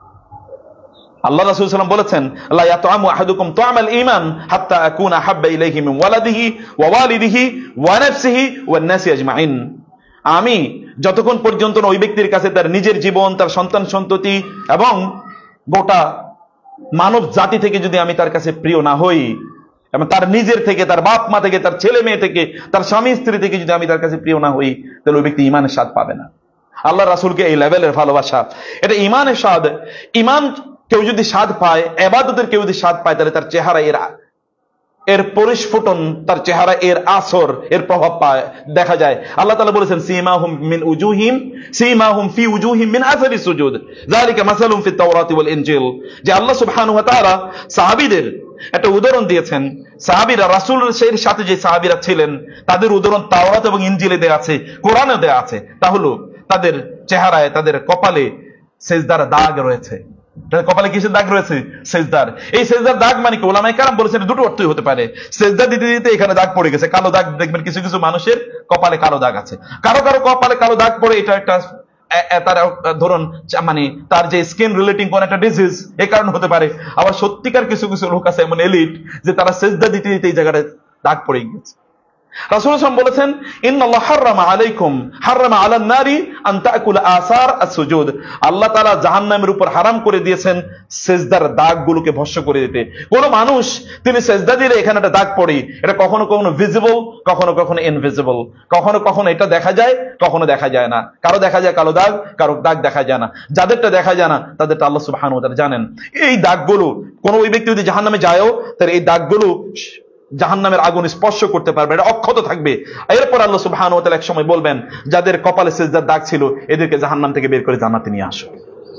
আল্লাহ রাসূল সাল্লাল্লাহু আলাইহি ওয়াসাল্লাম বলেছেন, লা ইয়াতআমু আহাদুকুম তু'আমাল ঈমান হাত্তা আকুনা হাব্বা ইলাইহি মিন ওয়ালাদিহি ওয়া ওয়ালিদিহি ওয়া নাফসিহি ওয়ান নাসি আজমাইন। আমি যতক্ষণ পর্যন্ত ওই ব্যক্তির কাছে তার নিজের জীবন, তার সন্তান সন্ততি এবং গোটা মানব জাতি থেকে যদি আমি তার কাছে প্রিয় না হই, এবং তার নিজের থেকে, তার বাপ মা থেকে, তার ছেলে মেয়ে থেকে, তার স্বামী স্ত্রী থেকে যদি আমি তার কাছে প্রিয় না হই, তাহলে ওই ব্যক্তি ঈমানের স্বাদ পাবে না। আল্লাহ রাসূলকে এই লেভেলের ভালোবাসা, এটা ইমানের স্বাদ। ইমান কেউ যদি স্বাদ পায়, ইবাদতের কেউ যদি স্বাদ পায়, তাহলে তার চেহারা এর এর পরিস্ফুটন, তার চেহারা এর আসর, এর প্রভাব পায়, দেখা যায়। আল্লাহ তাআলা বলেছেন সীমাহুম মিন উজুহিম সীমাহুম ফি উজুহিম মিন আসারি সুজুদ যালিকা মাসালুম ফিত তাওরাতি ওয়াল ইনজিল। যে আল্লাহ সুবহানাহু ওয়া তাআলা সাহাবীদের একটা উদাহরণ দিয়েছেন। সাহাবীরা রাসূলের সাথে যে সাহাবীরা ছিলেন তাদের উদাহরণ তাওরাত এবং ইনজিলে দেয়া আছে, কোরআনে দেয়া আছে। তা হলো তাদের চেহারায়, তাদের কপালে সেজদার দাগ রয়েছে। কপালে কিসের দাগ রয়েছে? সেজদার। এই সেজদার দাগ মানে কি? ওলামায়ে কেরাম বলেছেন দুটো অর্থই হতে পারে। সেজদা দিতে দিতে এখানে দাগ পড়ে গেছে, কালো দাগ। দেখবেন কিছু কিছু মানুষের কপালে কালো দাগ আছে, কারো কারো কপালে কালো দাগ পড়ে এটা একটা তার ধরুন মানে তার যে স্কিন রিলেটিং কোন একটা ডিজিজ, এই কারণে হতে পারে। আবার সত্যিকার কিছু কিছু লোক আছে এমন এলিট যে তারা সেজদা দিতে দিতে এই জায়গাটা দাগ পড়ে গেছে। রাসূল সাল্লাল্লাহু আলাইহি ওয়াসাল্লাম বলেছেন ইন্নাল্লাহ হারামা আলাইকুম হারামা আলান নারি আন তাকুলা আসার আস-সুজুদ। আল্লাহ তাআলা জাহান্নামের উপর হারাম করে দিয়েছেন সেজদার দাগগুলোকে ভস্ম করে দিতে। কোন মানুষ তিনি সেজদা দিলে এখানে একটা দাগ পড়ে, এটা কখনো কখনো ভিজিবল, কখনো কখনো ইনভিজিবল, কখনো কখনো এটা দেখা যায়, কখনো দেখা যায় না। কারো দেখা যায় কালো দাগ, কারো দাগ দেখা যায় না। যাদেরটা দেখা যায় না তাদেরটা আল্লাহ সুবহানাহু ওয়া তাআলা জানেন। এই দাগগুলো কোন ওই ব্যক্তি যদি জাহান্নামে যায়ও, তাহলে এই দাগগুলো জাহান্নামের আগুন স্পর্শ করতে পারবে, এটা অক্ষত থাকবে। এরপর আল্লাহ সুবহানাহু ওয়া তাআলা এক সময় বলবেন যাদের কপালে সিজদার দাগ ছিল এদেরকে জাহান্নাম থেকে বের করে জান্নাতে নিয়ে আসো।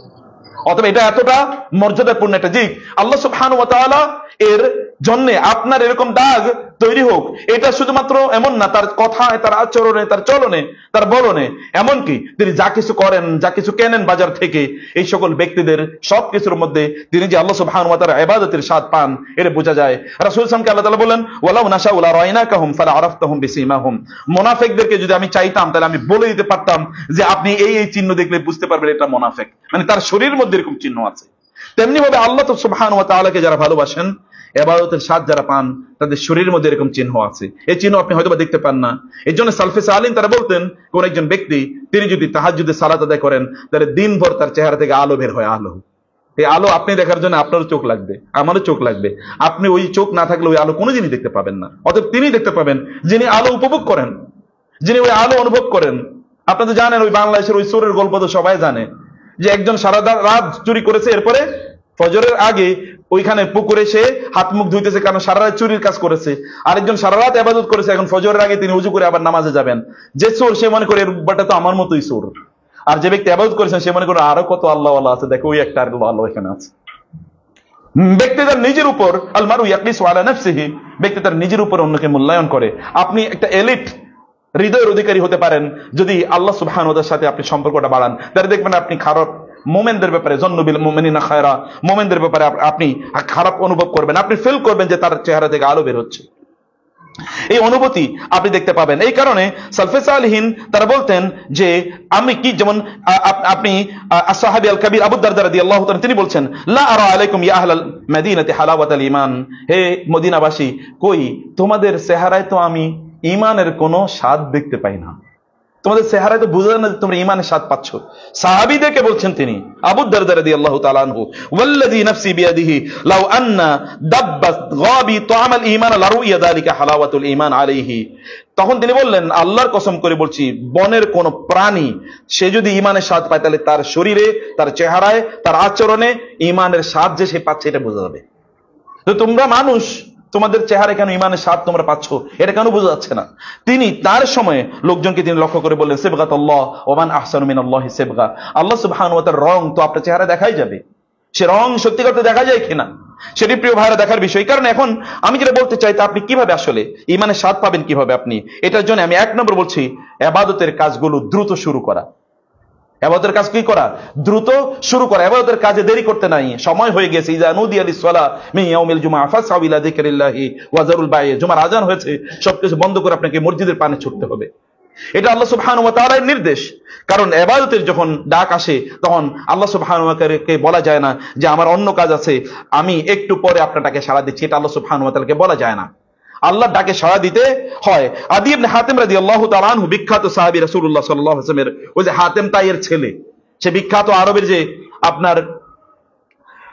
অতএব এটা এতটা মর্যাদাপূর্ণ একটা দিক। আল্লাহ সুবহানাহু ওয়া তাআলা এর জন্য আপনার এরকম দাগ তৈরি হোক, এটা শুধুমাত্র এমন না, তার কথায়, তার আচরণে, তার চলনে, তার বলনে, এমনকি তিনি যা কিছু করেন, যা কিছু কেনেন বাজার থেকে, এই সকল ব্যক্তিদের সবকিছুর মধ্যে তিনি যে আল্লাহ সুবহানাহু ওয়া তাআলা ইবাদতের স্বাদ পান, এটা বোঝা যায়। রাসূল সাল্লাল্লাহু আলাইহি ওয়াসাল্লাম আল্লাহ তাআলা বলেন ওয়ালাউ নাশাউ লা রায়নাকাহুম ফালা আরাফতাহুম বিসীমাহুম। মুনাফিকদেরকে যদি আমি চাইতাম তাহলে আমি বলে দিতে পারতাম যে আপনি এই এই চিহ্ন দেখলে বুঝতে পারবেন এটা মুনাফিক, মানে তার শরীরের মধ্যে এরকম চিহ্ন আছে। তেমনি ভাবে আল্লাহ সুবহানাহু ওয়া তাআলাকে যারা ভালোবাসেন, ইবাদতের স্বাদ যারা পান, তাদের শরীরের মধ্যে এরকম চিহ্ন আছে। এই চিহ্ন আপনি হয়তো বা দেখতে পান না। এই জন্য সালফে সালিন তারা বলতেন কোন একজন ব্যক্তি তিনি যদি তাহাজ্জুদে সালাত আদায় করেন তাহলে দিনভর তার চেহারা থেকে আলো বের হয়, আলো। এই আলো আপনি দেখার জন্য আপনারও চোখ লাগবে, আমারও চোখ লাগবে। আপনি ওই চোখ না থাকলে ওই আলো কোনোদিনই দেখতে পাবেন না। অতএব তিনি দেখতে পাবেন যিনি আলো উপভোগ করেন, যিনি ওই আলো অনুভব করেন। আপনি তো জানেন ওই বাংলাদেশের ওই চোরের গল্প তো সবাই জানে, যে একজন সারা রাত চুরি করেছে, এরপরে ফজরের আগে ওইখানে পুকুরে সে হাত মুখ ধুইতেছে, কারণ সারা রাত চুরির কাজ করেছে। আরেকজন সারা রাত ইবাদত করেছে, এখন ফজরের আগে তিনি ওযু করে আবার নামাজে যাবেন। যে চোর সে মনে করে এরটা তো আমার মতোই চোর, আর যে ব্যক্তি ইবাদত করেছেন সে মনে করে আরো কত আল্লাহ ওয়ালা আছে, দেখো ওই একটা আর আল্লাহ এখানে আছে। ব্যক্তি তার নিজের উপর আল মারু ইয়াকিসু আলা নাফসিহি, ব্যক্তি তার নিজের উপর অন্যকে মূল্যায়ন করে। আপনি একটা এলিট হৃদয়ের অধিকারী হতে পারেন যদি আল্লাহ সুবহানাহু ওয়া তাআলার সাথে আপনি সম্পর্কটা বাড়ান, তাহলে দেখবেন আপনি খারাপ মোমেনদের ব্যাপারে জন্নবিল মুমিনিনা খায়রা, মোমেনদের ব্যাপারে আপনি খারাপ অনুভব করবেন, আপনি ফিল করবেন যে তার চেহারা থেকে আলো বের হচ্ছে। এই অনুভূতি আপনি দেখতে পাবেন। এই কারণে সালফে সালিহিন তারা বলতেন যে আমি কি, যেমন আপনি আসহাবী আল কবির আবু দারদা রাদিয়াল্লাহু তাআলা তিনি বলছেন লা আরা আলাইকুম ইয়া আহলাল মাদিনাতি হালাওয়াতাল ঈমান, হে মদিনাবাসী, কই তোমাদের চেহারায় তো আমি ঈমানের কোনো স্বাদ দেখতে পাই না। তোমাদের চেহারায় তো বোঝা যায় না যে তোমরা ঈমানের স্বাদ পাচ্ছ। সাহাবীদেরকে বলছেন তিনি, আবু দারদা রাদিয়াল্লাহু তাআলা আনহু, ওয়াল্লাযী নাফসি বিয়াদিহি লাউ আন্না দাব্বাত গাবি তা'আমাল ঈমান লারুইয়া যালিকা হালাওয়াতুল ঈমান আলাইহি। তখন তিনি বললেন আল্লাহর কসম করে বলছি, বনের কোন প্রাণী সে যদি ঈমানের স্বাদ পায় তাহলে তার শরীরে, তার চেহারায়, তার আচরণে ঈমানের স্বাদ যে সে পাচ্ছে এটা বোঝা যাবে। তো তোমরা মানুষ, তোমাদের চেহারা কেন ঈমানের স্বাদ তোমরা পাচ্ছ এটা কেন বোঝা যাচ্ছে না? তিনি তার সময়ে লোকজনকে তিনি লক্ষ্য করে বললেন সিবগাতুল্লাহ ওয়া মান আহসানু মিনাল্লাহি সিবগা। আল্লাহ সুবহানাহু ওয়া তাআলার রং তো আপনার চেহারা দেখাই যাবে, সে রং সত্যি করতে দেখা যায় কিনা সেটি প্রিয় ভাইরা দেখার বিষয়। কারণ এখন আমি যেটা বলতে চাই তা আপনি কিভাবে আসলে ঈমানের স্বাদ পাবেন কিভাবে আপনি, এটার জন্য আমি এক নম্বর বলছি ইবাদতের কাজগুলো দ্রুত শুরু করা। ইবাদতের কাজ কি করা? দ্রুত শুরু করা। ইবাদতের কাজে দেরি করতে নাই, সময় হয়ে গেছে। ইযা নুদিয়া লিস-সালাহ মিন ইয়াউমিল জুমআহ ফাসআউ ইলা যিকরিল্লাহি ওয়া যারুল বাই'। জুমার আযান হয়েছে, সবকিছু বন্ধ করে আপনাকে মসজিদের পানে ছুটতে হবে। এটা আল্লাহ সুবহানাহু ওয়া তাআলার নির্দেশ। কারণ ইবাদতের যখন ডাক আসে তখন আল্লাহ সুবহানাহু ওয়া তাআলাকে বলা যায় না যে আমার অন্য কাজ আছে, আমি একটু পরে আপনাটাকে সাড়া দিচ্ছি, এটা আল্লাহ সুবহানাহু ওয়া তাআলাকে বলা যায় না। আল্লাহর ডাকে সাড়া দিতে হয়। আদী ইবনে হাতিম রাদিয়াল্লাহু তাআলা আনহু, বিখ্যাত সাহাবী রাসূলুল্লাহ সাল্লাল্লাহু আলাইহি ওয়াসাল্লামের ওই যে হাতেম তাইয়ের ছেলে, সে বিখ্যাত আরবের যে আপনার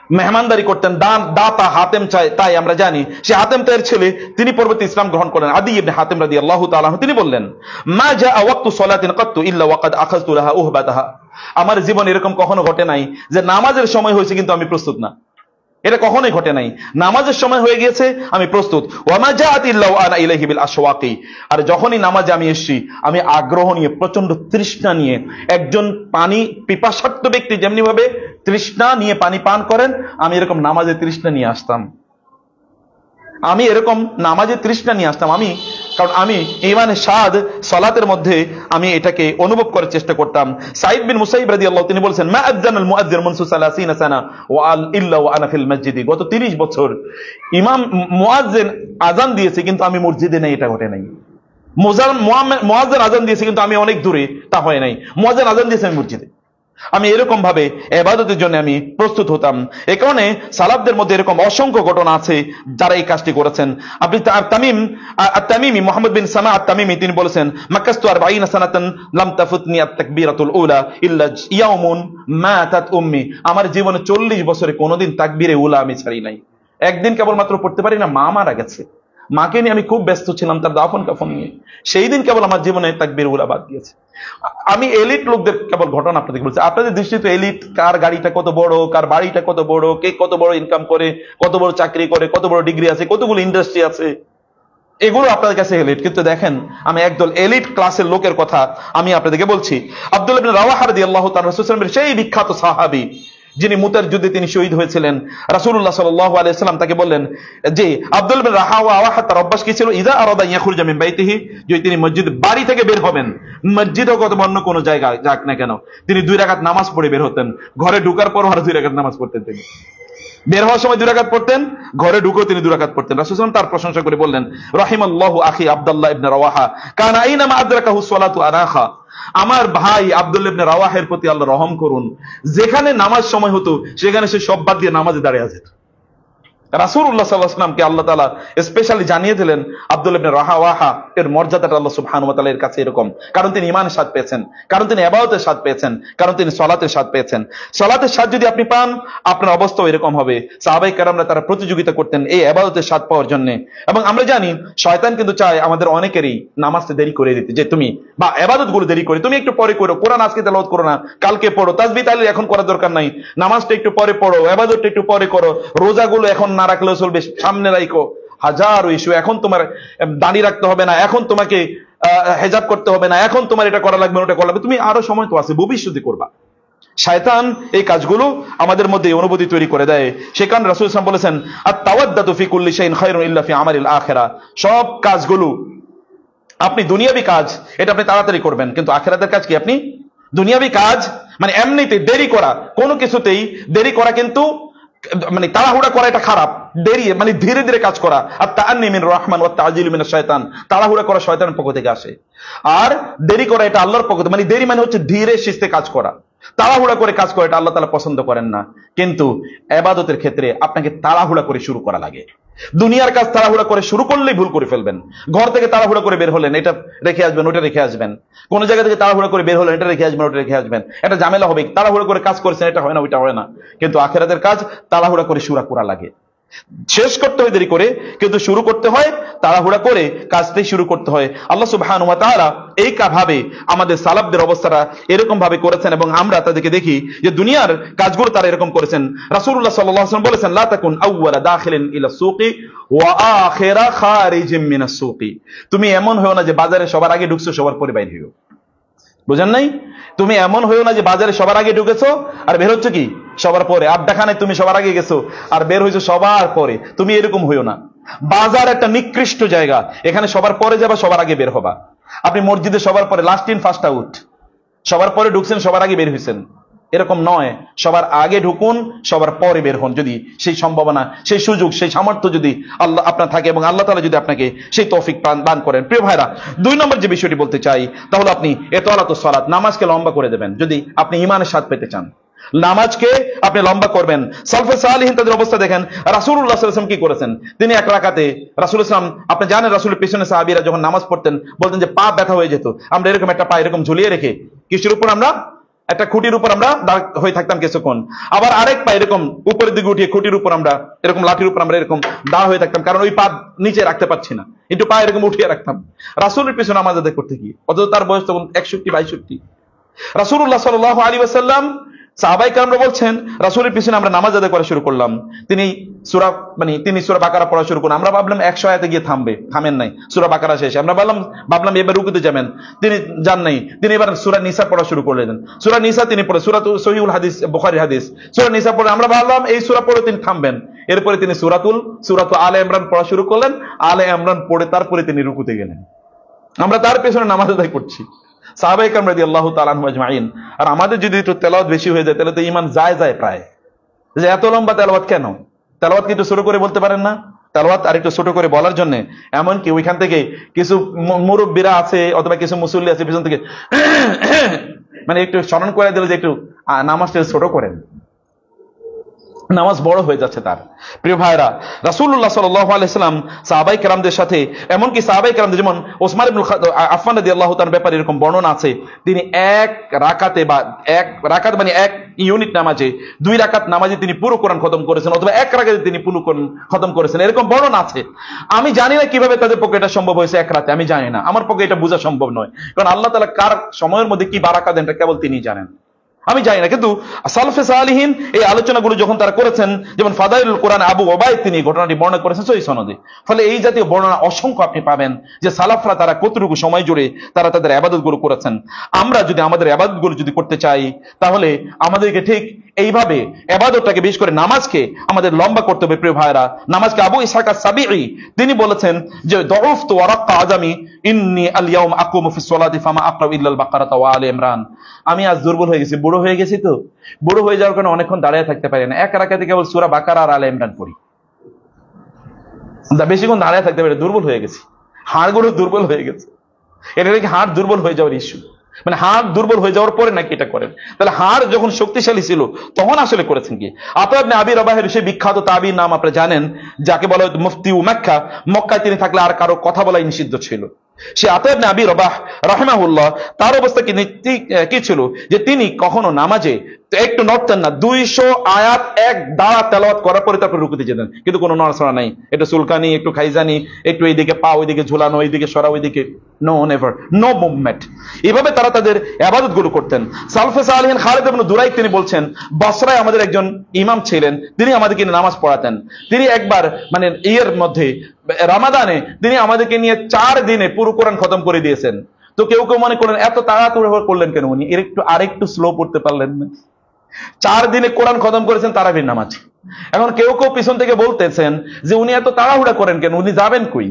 মেহমানদারি করতেন, দান দাতা হাতেম চায়, তাই আমরা জানি সে হাতেম তাইয়ের ছেলে, তিনি পরবর্তী ইসলাম গ্রহণ করলেন, আদি ইবনে হাতেম রাদিয়াল্লাহু তাআলা আনহু। তিনি বললেন, মা জাআ ওয়াক্তু সালাতিন কাত্তু ইল্লা ওয়াকাদ আখাযতু লাহা উহবাতাহা। আমার জীবনে এরকম কখনো ঘটে নাই যে নামাজের সময় হয়েছে কিন্তু আমি প্রস্তুত না। এটা কখনোই ঘটে নাই। নামাজের সময় হয়ে গিয়েছে, আমি প্রস্তুত। ওয়ামা জাআত ইল্লা ওয়া আনা ইলাইহি বিল আশওয়াকি। আর যখনই নামাজে আমি এসেছি, আমি আগ্রহ নিয়ে, প্রচন্ড তৃষ্ণা নিয়ে, একজন পানি পিপাসার্ত ব্যক্তি যেমনি ভাবে তৃষ্ণা নিয়ে পানি পান করেন, আমি এরকম নামাজে তৃষ্ণা নিয়ে আসতাম। আমি এরকম নামাজে তৃষ্ণা নিয়ে আসতাম। আমি কারণ আমি ঈমানের স্বাদ সালাতের মধ্যে আমি এটাকে অনুভব করার চেষ্টা করতাম। সাঈদ বিন মুসাইব রাদিয়াল্লাহু, তিনি বলেছেন, মা আযানাল মুআজ্জিন মুনসু সালাসিনা সানা ওয়া আল ইল্লা ওয়া আনা ফিল মসজিদি। গত তিরিশ বছর ইমাম মুআজ্জিন আযান দিয়েছে কিন্তু আমি মসজিদে নেই, এটা ঘটে নাই। মুআজ্জিন আযান দিয়েছে কিন্তু আমি অনেক দূরে, তা হয় নাই। মুআজ্জিন আযান দিয়েছে, আমি মসজিদে। আমি এরকম ভাবে ইবাদতের জন্য আমি প্রস্তুত হতাম। এই কারণে সালাফদের মধ্যে এরকম অসংখ্য ঘটনা আছে যারা এই কাজটি করেছেন। আপনি তামিম আত-তামিমি, মুহাম্মদ বিন সামা আত-তামিমি, তিনি বলেছেন, মাক্কাস্তু আরবাঈনা সানাতান লাম তাফুতনি আত-তাকবীরাতুল উলা ইল্লা ইয়াউমুন মাতাত উম্মি। আমার জীবনে চল্লিশ বছরে কোনোদিন তাকবীরে উলা আমি ছাড়ি নাই। একদিন কেবলমাত্র পড়তে পারি না, মা মারা গেছে, মাকে নিয়ে আমি খুব ব্যস্ত ছিলাম, তার দাফন কাফন নিয়ে। সেই দিন কেবল আমার জীবনে তাকবীর উলা বাদ দিয়েছে। আমি এলিট লোকদের কেবল ঘটনা আপনাদের বলছি। আপনাদের দৃষ্টিতে এলিট, কার গাড়িটা কত বড়, কার বাড়িটা কত বড়, কে কত বড় ইনকাম করে, কত বড় চাকরি করে, কত বড় ডিগ্রি আছে, কতগুলো ইন্ডাস্ট্রি আছে, এগুলো আপনাদের কাছে এলিট। কিন্তু দেখেন, আমি একদল এলিট ক্লাসের লোকের কথা আমি আপনাদেরকে বলছি। আব্দুল্লাহ ইবনে রাওয়াহা রাদিয়াল্লাহু তাআলা রাসূলুল্লাহ সাল্লাল্লাহু আলাইহি ওয়াসাল্লামের সেই বিখ্যাত সাহাবী, যিনি মুতার যুদ্ধে তিনি শহীদ হয়েছিলেন। রাসূলুল্লাহ সাল্লাল্লাহু আলাইহি ওয়াসাল্লাম তাকে বললেন যে, আব্দুল বিন রাওয়াহা তার অভ্যাস কি ছিল, ইযা আরাদা ইয়াখরুজা মিন বাইতিহি, যদি তিনি মসজিদ বাড়ি থেকে বের হবেন, মসজিদ হোক অথবা অন্য কোনো জায়গা যাক না কেন, তিনি দুই রাকাত নামাজ পড়ে বের হতেন। ঘরে ঢোকার পর আর দুই রাকাত নামাজ পড়তেন, তিনি বের হওয়ার সময় দুই রাকাত পড়তেন, ঘরে ঢুকেও তিনি দুই রাকাত পড়তেন। রাসূলুল্লাহ সাল্লাল্লাহু আলাইহি ওয়াসাল্লাম তার প্রশংসা করে বললেন, রাহিমাল্লাহু আখি আব্দুল্লাহ ইবনে রাওয়াহা কানা আইনামা আদরাকাহু সালাতু আনাখা। আমার ভাই আব্দুল্লাহ ইবনে রাওয়াহের প্রতি আল্লাহ রহম করুন, যেখানে নামাজ সময় হতো সেখানে সে সব বাদ দিয়ে নামাজে দাঁড়িয়ে আছে। রাসূলুল্লাহ সাল্লাল্লাহু আলাইহি ওয়াসাল্লামকে আল্লাহ তাআলা স্পেশালি জানিয়ে দিলেন আব্দুল্লাহ ইবনে রাওয়াহা এর মর্যাদাটা আল্লাহ সুবহানাহু ওয়া তাআলা এর কাছে এরকম, কারণ তিনি ঈমানের স্বাদ পেয়েছেন, কারণ তিনি ইবাদতের স্বাদ পেয়েছেন, কারণ তিনি সালাতের স্বাদ পেয়েছেন। সালাতের স্বাদ যদি আপনি পান, আপনার অবস্থাও এরকম হবে। সাহাবায়ে কেরামরা তারা প্রতিযোগিতা করতেন এই ইবাদতের স্বাদ পাওয়ার জন্য। এবং আমরা জানি শয়তান কিন্তু চায় আমাদের অনেকেরই নামাজটা দেরি করে দিতে, যে তুমি বা ইবাদতগুলো দেরি করে, তুমি একটু পরে করো, কোরআন আজকে তেলাওয়াত করো না, কালকে পড়ো, তাসবিহ তাহলিল এখন করার দরকার নাই, নামাজটা একটু পরে পড়ো, ইবাদতটা একটু পরে করো, রোজাগুলো এখন না রাখলেও চলবে, সামনে রাখো, হাজারো ইস্যু, এখন তোমার দাঁড়িয়ে রাখতে হবে না, এখন তোমাকে হেজাব করতে হবে না, এখন তোমার এটা করা লাগবে, ওটা করা লাগবে, তুমি আরো সময় তো আছে, ভবিষ্যতে করবা। শয়তান এই কাজগুলো আমাদের মধ্যে অনুভূতি তৈরি করে দেয়। সে কারণে রাসূল সাল্লাল্লাহু আলাইহি ওয়াসাল্লাম বলেছেন, আত-তাওয়াদ্দাতু ফি কুল্লি শাইইন খায়রুন ইল্লা ফি আমালিল আখিরা। সব কাজগুলো আপনি দুনিয়াবি কাজ, এটা আপনি তাড়াতাড়ি করবেন, কিন্তু আখিরাতের কাজ কি? আপনি দুনিয়াবি কাজ মানে এমনিতে দেরি করা, কোনো কিছুতেই দেরি করা কিন্তু মানে তাড়াহুড়া করা এটা খারাপ, দেরি মানে ধীরে ধীরে কাজ করা। আর তাআন্নী মির রহমান ওয়া তা'জিলু মিনাশ শয়তান, তাড়াহুড়া করা শয়তানের পক্ষ থেকে আসে, আর দেরি করা এটা আল্লাহর পক্ষ থেকে। মানে দেরি মানে হচ্ছে ধীরে শিস্তে কাজ করা, তাড়াহুড়া করে কাজ করা এটা আল্লাহ তাআলা পছন্দ করেন না। কিন্তু ইবাদতের ক্ষেত্রে আপনাকে তাড়াহুড়া করে শুরু করা লাগে। দুনিয়ার কাজ তাড়াহুড়া করে শুরু করলেই ভুল করে ফেলবেন। ঘর থেকে তাড়াহুড়া করে বের হলেন, এটা রেখে আসবেন, ওটা রেখে আসবেন। কোন জায়গা থেকে তাড়াহুড়া করে বের হলেন, এটা রেখে আসবেন, ওটা রেখে আসবেন, এটা ঝামেলা হবে। তাড়াহুড়া করে কাজ করছেন, এটা হয় না, ওইটা হয় না। কিন্তু আখিরাতের কাজ তাড়াহুড়া করে শুরু করা লাগে। শেষ করতে হয় দেরি করে, কিন্তু শুরু করতে হয় তাড়াহুড়া করে, কাজটাই শুরু করতে হয়। আল্লাহ সুবহানাহু ওয়া তাআলা এই ভাবে আমাদের সালাফদের অবস্থাটা এরকম ভাবে করেছেন, এবং আমরা তাদেরকে দেখি যে দুনিয়ার কাজগুলো তারা এরকম করেছেন। রাসূলুল্লাহ সাল্লাল্লাহু আলাইহি ওয়াসাল্লাম বলেছেন, লা তাকুন আউওয়ালা দাখিলিন ইলা সুকি ওয়া আখিরা খারিজিম মিনাস সুকি। তুমি এমন হয়ো না যে বাজারে সবার আগে ঢুকছো, সবার পরে বাইরে হইও। বুঝেন নাই? তুমি এমন হইও না যে বাজারে সবার আগে ঢুকেছো আর বের হচ্ছে কি সবার পরে। আড্ডাখানায় তুমি সবার আগে গেছো আর বের হয়েছো সবার পরে, তুমি এরকম হইও না। বাজার একটা নিকৃষ্ট জায়গা, এখানে সবার পরে যাবা, সবার আগে বের হবা। আপনি মসজিদে সবার পরে, লাস্ট ইন ফার্স্ট আউট, সবার পরে ঢুকছেন, সবার আগে বের হয়েছেন, এরকম নয়। সবার আগে ঢুকুন, সবার পরে বের হন, যদি সেই সম্ভাবনা, সেই সুযোগ, সেই সামর্থ্য যদি আল্লাহ আপনার থাকে এবং আল্লাহ তাআলা যদি আপনাকে সেই তৌফিক দান করেন। প্রিয় ভাইরা, দুই নম্বর যে বিষয়টি বলতে চাই, তাহলে আপনি ইতালাতুস সালাত, নামাজকে লম্বা করে দেবেন যদি আপনি ঈমানের স্বাদ পেতে চান। নামাজকে আপনি লম্বা করবেন। সালফে সালিহিন তাদের অবস্থা দেখেন। রাসূলুল্লাহ সাল্লাল্লাহু আলাইহি ওয়াসাল্লাম কি করেছেন? তিনি এক রাকাতে, রাসূলুল্লাহ সাল্লাল্লাহু আলাইহি ওয়াসাল্লাম, আপনি জানেন রাসূলের পিছনে সাহাবীরা যখন নামাজ পড়তেন বলতেন যে পা ব্যথা হয়ে যেত, আমরা এরকম একটা পা এরকম ঝুলিয়ে রেখে কিসের উপর আমরা একটা খুঁটির উপর আমরা দাঁড় হয়ে থাকতাম কিছুক্ষণ, আবার আরেক পা এরকম উপরের দিকে উঠিয়ে খুঁটির উপর আমরা এরকম লাঠির উপর আমরা এরকম দাঁড় হয়ে থাকতাম, কারণ ওই পা নিচে রাখতে পারছি না, একটু পা এরকম উঠিয়ে রাখতাম রাসূলের পিছনে নামাজ আদায় করতে গিয়ে। অথচ তার বয়স তখন একষট্টি বাইষট্টি। রাসূলুল্লাহ সাল্লাল্লাহু আলাইহি ওয়াসাল্লাম সাহাবায়ে কেরামরা বলছেন রাসূলের পিছনে আমরা নামাজ আদায় করা শুরু করলাম, তিনি সূরা মানে তিনি সূরা বাকারা পড়া শুরু করলেন। আমরা ভাবলাম একশো আয়াতে গিয়ে থামবে, থামেন নাই, সূরা বাকারা শেষ। আমরা ভাবলাম ভাবলাম এবার রুকুতে যাবেন, তিনি যান নাই, তিনি এবার সূরা নিসা পড়া শুরু করলেন। সূরা নিসা তিনি পড়ে, সূরাতুল সহিহুল হাদিস বুখারীর হাদিস, সূরা নিসা পড়ে আমরা ভাবলাম এই সূরা পড়ে তিনি থামবেন। এরপরে তিনি সূরাতুল সূরাতুল আলে ইমরান পড়া শুরু করলেন, আলে ইমরান পড়ে তারপরে তিনি রুকুতে গেলেন। আমরা তার পেছনে নামাজ আদায় করছি, সাহাবায়ে কেরাম রাদিয়াল্লাহু তাআলা আনহুম আজমাইন। আর আমাদের যদি একটু তেলাওয়াত বেশি হয়ে যায় তাহলে তো ঈমান যায় যায় প্রায়, যে এত লম্বা তেলাওয়াত কেন? তেলাওয়াত কি একটু ছোট করে বলতে পারেন না? তেলাওয়াত আর একটু ছোট করে বলার জন্য এমনকি ওইখান থেকে কিছু মুরব্বীরা আছে অথবা কিছু মুসল্লি আছে পিছন থেকে মানে একটু স্মরণ করে দিলে যে একটু নামাজটা ছোট করেন, নামাজ বড় হয়ে যাচ্ছে তার। প্রিয় ভাইরা, রাসূলুল্লাহ সাল্লাল্লাহু আলাইহি সাল্লাম সাহাবায়ে কেরামদের সাথে, এমনকি সাহাবায়ে কেরামদের যেমন ওসমান ইবনে আফফান রাদিয়াল্লাহু তাআলার ব্যাপারে এরকম বর্ণনা আছে, তিনি এক রাকাতে বা এক রাকাত মানে এক ইউনিট নামাজে, দুই রাকাত নামাজে তিনি পুরো কোরআন খতম করেছেন, অথবা এক রাকাতে তিনি পুরো কোরআন খতম করেছেন, এরকম বর্ণনা আছে। আমি জানি না কিভাবে তাদের পক্ষে এটা সম্ভব হয়েছে এক রাতে, আমি জানি না, আমার পক্ষে এটা বোঝা সম্ভব নয়, কারণ আল্লাহ তাআলা কার সময়ের মধ্যে কি বারাকা দেন এটা কেবল তিনিই জানেন, আমি জানি না। কিন্তু সালফে সালিহিন এই আলোচনাগুলো যখন তারা করেছেন, যেমন ফাদাইলুল কোরআন আবু ওবাইদ তিনি ঘটনাটি বর্ণনা করেছেন সহিহ সনদে, ফলে এই জাতীয় বর্ণনা অসংখ্য আপনি পাবেন যে সালাফরা তারা কতটুকু সময় জুড়ে তারা তাদের ইবাদতগুলো করেছেন। আমরা যদি আমাদের ইবাদতগুলো যদি করতে চাই তাহলে আমাদেরকে ঠিক এইভাবে ইবাদতটাকে, বিশেষ করে নামাজকে আমাদের লম্বা করতে হবে। প্রিয় ভাইরা, নামাজকে আবু ইসহাক আস-সাবিঈ তিনি বলেছেন যে দাউফতু ওয়া রাক্কা আজামি ইন্নী আল ইয়াউম আকুমু ফিস সালাতি ফামা আকরাউ ইল্লা আল বাকারাতা ওয়া আলে ইমরান। আমি আজ দুর্বল হয়ে গেছি, বুড়ো হয়ে গেছি, তো বুড়ো হয়ে যাওয়ার কারণে অনেকক্ষণ দাঁড়িয়ে থাকতে পারি না, এক রাকাতে কেবল সূরা বাকারা আর আলে ইমরান পড়ি, বেশিক্ষণ দাঁড়িয়ে থাকতে পারি, দুর্বল হয়ে গেছি, হাড়গুলো দুর্বল হয়ে গেছে। এটা নাকি হাড় দুর্বল হয়ে যাওয়ার ইস্যু, মানে হাড় দুর্বল হয়ে যাওয়ার পরে নাকি এটা করেন। তাহলে হাড় যখন শক্তিশালী ছিল তখন আসলে করেছেন কি? আতা ইবনে আবি রাবাহের সেই বিখ্যাত তাবিঈর নাম আপনারা জানেন, যাকে বলা হয় মুফতি উ মক্কা। মক্কায় তিনি থাকলে আর কারো কথা বলাই নিষিদ্ধ ছিল। সে আতা ইবনে আবি রাবাহ রাহিমাহুল্লাহ, তার অবস্থা কি কি ছিল যে তিনি কখনো নামাজে একটু নড়তেন না, দুইশো আয়াত এক দাঁড়া তেলাওয়াত করার পরে তারপর রুকুতে যেতেন, কিন্তু কোনো নড়াচড়া নাই, একটু চুলকানি, একটু খাইজানি, একটু এইদিকে পা ওইদিকে ঝুলানো, ওইদিকে সরা, ওইদিকে নো নেভার, নো মুভমেন্ট। এভাবে তারা তাদের ইবাদত গুলো করতেন। সালফে সালিহিন খালিদ ইবনে দুরাইক তিনি বলছেন, বসরায় আমাদের একজন ইমাম ছিলেন, তিনি আমাদেরকে নামাজ পড়াতেন। তিনি একবার মানে ইয়ের মধ্যে রমাদানে তিনি আমাদেরকে নিয়ে চার দিনে পুরো কোরআন খতম করে দিয়েছেন। তো কেউ কেউ মনে করেন এত তাড়াতাড়ি করলেন কেন উনি, এর একটু আরেকটু স্লো পড়তে পারলেন না? চার দিনে কোরআন খতম করেছেন তারাবির নামাজ। এখন কেউ কেউ পিছন থেকে বলতেছেন যে উনি এত তাড়াহুড়া করেন কেন, উনি যাবেন কই?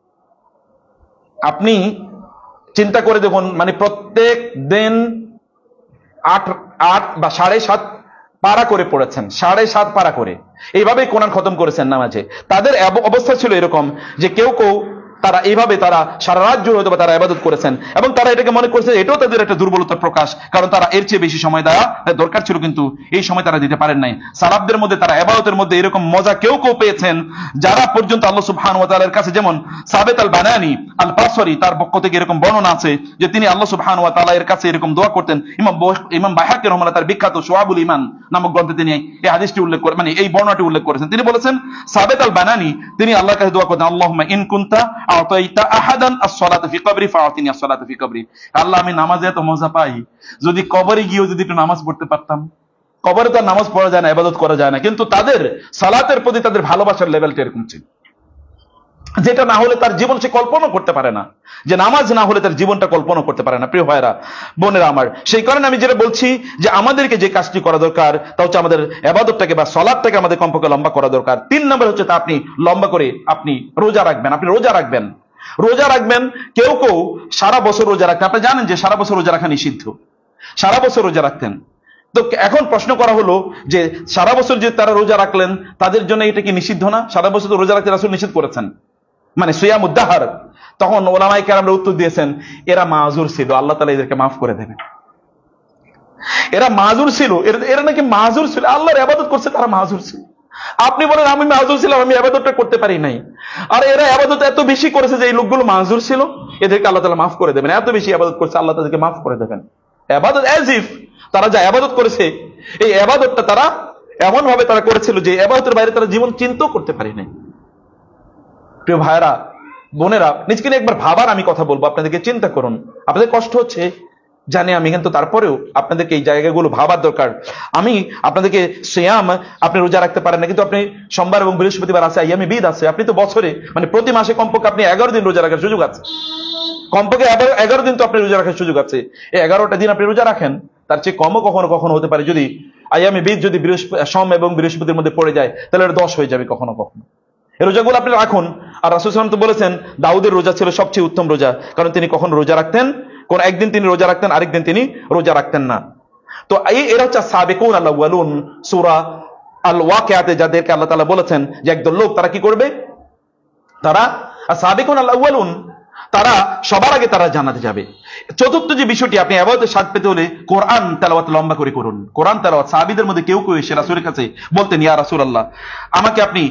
আপনি চিন্তা করে দেখুন, মানে প্রত্যেক দিন আট আট বা সাড়ে সাত পারা করে পড়েছেন, সাড়ে সাত পারা করে এইভাবেই কোরআন খতম করেছেন নামাজে। তাদের অবস্থা ছিল এরকম যে কেউ কেউ তারা এইভাবে তারা সারা রাত জুড়ে হয়তো তারা ইবাদত করেছেন, এবং তারা এটাকে মনে করছে এটাও তাদের একটা দুর্বলতার প্রকাশ, কারণ তারা এর চেয়ে বেশি সময় দেওয়া দরকার ছিল, কিন্তু এই সময় তারা দিতে পারেন নাই। সালাফদের মধ্যে তারা ইবাদতের মধ্যে এরকম মজা কেউ কেউ পেয়েছেন যারা পর্যন্ত আল্লাহ সুবহানাহু ওয়া তাআলার কাছে, যেমন সাবিত আল বানানি আল বাসরি, তার পক্ষ থেকে এরকম বর্ণনা আছে যে তিনি আল্লাহ সুবহানাহু ওয়া তাআলা এর কাছে এরকম দোয়া করতেন। ইমাম ইমাম বাইহাকি রাহিমাহুল্লাহ তার বিখ্যাত শুআবুল ঈমান নামক গ্রন্থে তিনি এই হাদিসটি উল্লেখ করে, মানে এই বর্ণনাটি উল্লেখ করেছেন। তিনি বলেছেন সাবিত আল বানানি তিনি আল্লাহর কাছে দোয়া করতেন, আল্লাহুম্মা ইন কুনতা আতাইতা আহাদান আস-সালাতা ফি কবরি ফাআতিনি আস-সালাতা ফি কবরি। আল্লাহ, আমি নামাজে এত মজা পাই, যদি কবরে গিয়েও যদি একটু নামাজ পড়তে পারতাম। কবরে তো নামাজ পড়া যায় না, ইবাদত করা যায় না, কিন্তু তাদের সালাতের প্রতি তাদের ভালোবাসার লেভেলটা এরকম ছিল, যেটা না হলে তার জীবন সে কল্পনা করতে পারে না, যে নামাজ না হলে তার জীবনটা কল্পনা করতে পারে না। প্রিয় ভাইরা, বোনেরা আমার, সেই কারণে আমি যেটা বলছি যে আমাদেরকে যে কাজটি করা দরকার তা হচ্ছে আমাদের ইবাদতটাকে বা সালাতটাকে আমাদের কমপক্ষে লম্বা করা দরকার। তিন নম্বর হচ্ছে তা আপনি লম্বা করে আপনি রোজা রাখবেন। আপনি রোজা রাখবেন রোজা রাখবেন কেউ কেউ সারা বছর রোজা রাখতেন। আপনি জানেন যে সারা বছর রোজা রাখা নিষিদ্ধ, সারা বছর রোজা রাখতেন। তো এখন প্রশ্ন করা হলো যে সারা বছর যে তারা রোজা রাখলেন তাদের জন্য এটা কি নিষিদ্ধ না? সারা বছর তো রোজা রাখতে রাসূল নিষেধ করেছেন, মানে সিয়ামুদ দাহর। তখন ওলামায়ে কেরামরা উত্তর দিয়েছেন এরা মাযুর ছিল, আল্লাহ তাআলা এদেরকে মাফ করে দেবেন। এরা মাযুর ছিল, এরা নাকি মাযুর ছিল, আল্লাহর ইবাদত করছে তারা মাযুর ছিল। আপনি বলেন আমি মাযুর ছিলাম, আমি ইবাদতটা করতে পারি নাই, আর এরা ইবাদত এত বেশি করেছে যে এই লোকগুলো মাযুর ছিল, এদেরকে আল্লাহ তাআলা মাফ করে দেবেন। এত বেশি ইবাদত করছে, আল্লাহ তাদেরকে মাফ করে দেবেন। ইবাদত অ্যাজ ইফ তারা যা ইবাদত করেছে এই ইবাদতটা তারা এমন ভাবে তারা করেছিল যে ইবাদতের বাইরে তারা জীবন চিন্তাও করতে পারে নাই। প্রিয় ভাইরা বোনেরা, নিজকে নিয়ে একবার ভাবার আমি কথা বলবো, আপনাদেরকে চিন্তা করুন। আপনাদের কষ্ট হচ্ছে জানি আমি, কিন্তু তারপরেও আপনাদেরকে এই জায়গাগুলো ভাবার দরকার। আমি আপনাদেরকে সিয়াম আপনি রোজা রাখতে পারেন না, কিন্তু আপনি সোমবার এবং বৃহস্পতিবার আছে, আইয়ামে বিদ আছে, আপনি তো বছরে মানে প্রতি মাসে কমপক্ষে আপনি এগারো দিন রোজা রাখার সুযোগ আছে। কমপক্ষে এগারো দিন তো আপনি রোজা রাখার সুযোগ আছে। এই এগারোটা দিন আপনি রোজা রাখেন, তার চেয়ে কমও কখনো কখনো হতে পারে। যদি আইয়ামে বিদ যদি বৃহস্পতি সোম এবং বৃহস্পতির মধ্যে পড়ে যায় তাহলে এটা দশ হয়ে যাবে কখনো কখনো। এই রোজাগুলো আপনি রাখুন। আর রাসূল সাল্লাল্লাহু আলাইহি ওয়াসাল্লাম তো বলেছেন দাউদের রোজা ছিল সবচেয়ে উত্তম রোজা, কারণ তিনি কখন রোজা রাখতেন, কোন একদিন তিনি রোজা রাখতেন, আরেকদিন তিনি রোজা রাখতেন না। তো এই এরা হচ্ছে সাবিকুন আল আউয়ালুন। সূরা আল ওয়াকিয়াতে যাদেরকে আল্লাহ তাআলা বলেছেন যে একদল লোক তারা কি করবে, তারা সাবিকুন আল আউয়ালুন, তারা সবার আগে তারা জান্নাতে যাবে। চতুর্থ যে বিষয়টি, আপনি ইবাদতের স্বাদ পেতে হলে কোরআন তেলাওয়াত লম্বা করে করুন। কোরআন তেলাওয়াত, সাহাবীদের মধ্যে কেউ কেউ এসে রাসূলের কাছে বলতেন, ইয়া রাসূলুল্লাহ, আমাকে আপনি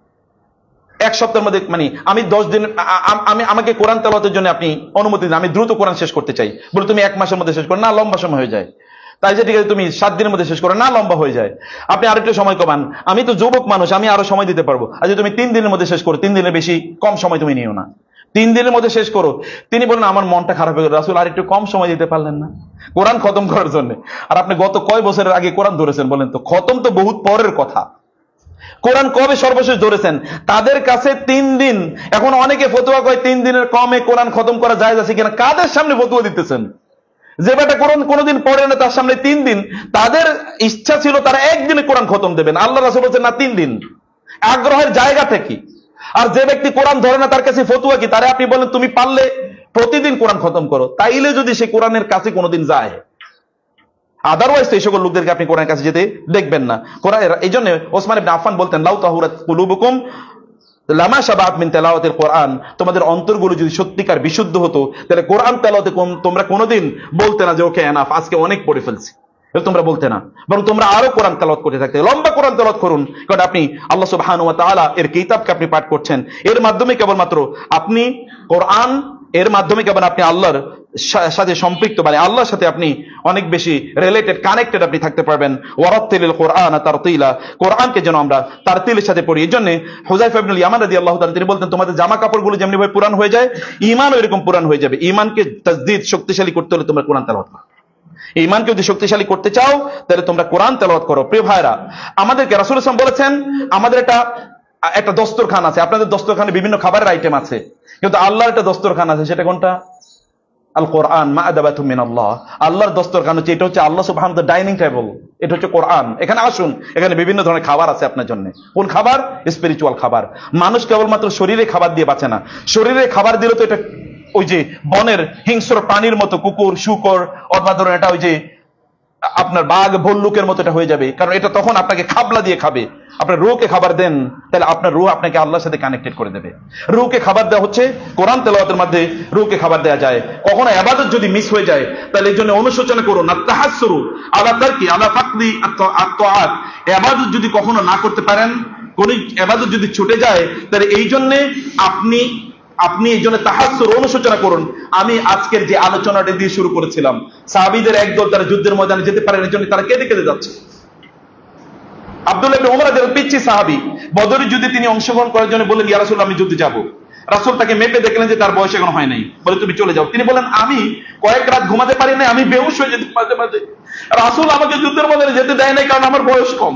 এক সপ্তাহের মধ্যে মানে আমি দশ দিন আমি আমাকে কোরআন তেলাওয়াতের জন্য আপনি অনুমতি দিন, আমি দ্রুত কোরআন শেষ করতে চাই। বলে তুমি এক মাসের মধ্যে শেষ করো না, লম্বা সময় হয়ে যায়। তাই যে ঠিক আছে তুমি সাত দিনের মধ্যে শেষ করো না, লম্বা হয়ে যায়। আপনি আরেকটু সময় কমান, আমি তো যুবক মানুষ, আমি আরো সময় দিতে পারবো। আচ্ছা তুমি তিন দিনের মধ্যে শেষ করো, তিন দিনের বেশি কম সময় তুমি নিও না, তিন দিনের মধ্যে শেষ করো। তিনি বলেন আমার মনটা খারাপ হয়ে গেল, রাসূল আর একটু কম সময় দিতে পারলেন না কোরআন খতম করার জন্য? আর আপনি গত কয় বছরের আগে কোরআন ধরেছেন বলেন তো? খতম তো বহুত পরের কথা। কোরআন কবে সর্বশেষ ধরেছেন? তাদের কাছে তিন দিন। এখন অনেকে ফতোয়া কয় তিন দিনের কমে কোরআন খতম করা জায়েজ আছে কিনা। কাদের সামনে ফতোয়া দিতেছেন? যে বেটা কোরআন কোনোদিন পড়ে না তার সামনে তিন দিন। তাদের ইচ্ছা ছিল তারা একদিনে কোরআন খতম দেবেন, আল্লাহ রাসূল বলেছেন না তিন দিন। আগ্রহের জায়গাটা কি? আর যে ব্যক্তি কোরআন ধরে না তার কাছে ফতোয়া কি? তারে আপনি বলেন তুমি পারলে প্রতিদিন কোরআন খতম করো, তাইলে যদি সে কোরআনের কাছে কোনোদিন যায়। আদারওয়াইজ তো এই সকল লোকদেরকে আপনি কোরআনের কাছে যেতে দেখবেন না। কোরআন এই জন্য ওসমান ইবনে আফফান বলতেন, লাউ তাহুরাত কুলুবুকুম লামা শাবাআত মিন তিলাওয়াতিল কোরআন, তোমাদের অন্তরগুলো যদি সত্যিকার বিশুদ্ধ হতো তাহলে কোরআন তেলাওয়াতে তোমরা কোনোদিন বলতে না যে ওকে এনাফ, আজকে অনেক পড়ে ফেলছি, তোমরা বলতে না, বরং তোমরা আরো কোরআন তেলাওয়াত করতে থাকতে। লম্বা কোরআন তেলাওয়াত করুন, কারণ আপনি আল্লাহ সুবহানাহু ওয়া তাআলা এর কিতাবকে আপনি পাঠ করছেন। এর মাধ্যমে কেবলমাত্র আপনি কোরআন, এর মাধ্যমে কেবল আপনি আল্লাহর সাথে সম্পৃক্ত, মানে আল্লাহর সাথে আপনি অনেক বেশি রিলেটেড, কানেক্টেড আপনি থাকতে পারবেন। ওয়ারাত্তিলিল কোরআন তারতিলা, কোরআনকে যেন আমরা তারতিলের সাথে পড়ি। এই জন্য হুযায়ফা ইবনুল ইয়ামান রাদিয়াল্লাহু তাআলা তিনি বলতেন, তোমাদের জামা কাপড়গুলো যেমনি ভাবে পুরান হয়ে যায়, ঈমানও এরকম পুরান হয়ে যাবে। ঈমানকে তাজদীদ, শক্তিশালী করতে হলে তোমরা কোরআন তেলাওয়াত করো। ঈমানকে যদি শক্তিশালী করতে চাও তাহলে তোমরা কোরআন তেলাওয়াত করো। প্রিয় ভাইরা, আমাদেরকে রাসূল সাল্লাল্লাহু আলাইহি ওয়াসাল্লাম বলেছেন আমাদের একটা একটা দস্তরখান আছে। আপনাদের দস্তরখানে বিভিন্ন খাবারের আইটেম আছে, কিন্তু আল্লাহর একটা দস্তরখান আছে। সেটা কোনটা? আল কোরআন মা'দাবাতুম মিনাল্লাহ। আল্লাহর দস্তরখান হচ্ছে, এটা হচ্ছে আল্লাহ সুবহানাহু ওয়া তাআলা ডাইনিং টেবল, এটা হচ্ছে কোরআন। এখানে আসুন, এখানে বিভিন্ন ধরনের খাবার আছে আপনার জন্য। কোন খাবার? স্পিরিচুয়াল খাবার। মানুষ কেবলমাত্র শরীরে খাবার দিয়ে বাঁচে না, শরীরে খাবার দিলে তো এটা ওই যে বনের হিংস্র প্রাণীর মতো, কুকুর, শূকর, অথবা ধরুন এটা ওই যে আপনার বাঘ, ভল্লুকের মতো এটা হয়ে যাবে, কারণ এটা তখন আপনাকে খাবলা দিয়ে খাবে। আপনার রূহকে খাবার দেন, তাহলে আপনার রূহ আপনাকে আল্লাহর সাথে কানেক্টেড করে দেবে। রূহকে খাবার দেওয়া হচ্ছে কোরআন তেলাওয়াতের মধ্যে, রূহকে খাবার দেওয়া যায়। কখনো ইবাদত যদি মিস হয়ে যায় তাহলে এই জন্য অনুশোচনা করুন, আত-তাহাসসুরু আলা তারকি আলা ফাকদি আত-তাআত। ইবাদত যদি কখনো না করতে পারেন, কোন ইবাদত যদি ছুটে যায়, তাহলে এই জন্য আপনি আপনি এই জন্য তাহাসসুর, অনুশোচনা করুন। আমি আজকের যে আলোচনাটা দিয়ে শুরু করেছিলাম, সাহাবীদের একদল তারা যুদ্ধের ময়দানে যেতে পারেন, এর জন্য তারা কেঁদে কেঁদে যাচ্ছে। আব্দুল্লাহ ইবনে উমর রাদিয়াল্লাহু আনহু পিচ্চি সাহাবী, বদরের যুদ্ধে তিনি অংশগ্রহণ করার জন্য বললেন, ইয়া রাসূলুল্লাহ আমি যুদ্ধে যাব। রাসূল তাকে মেপে দেখলেন যে তার বয়স এখন হয় নাই, বলে তুমি চলে যাও। তিনি বলেন আমি কয়েক রাত ঘুমাতে পারি না, আমি বেহুশ হয়ে যেতে মাঝে মাঝে। রাসূল আমাকে যুদ্ধের ময়দানে যেতে দেয় নাই কারণ আমার বয়স কম।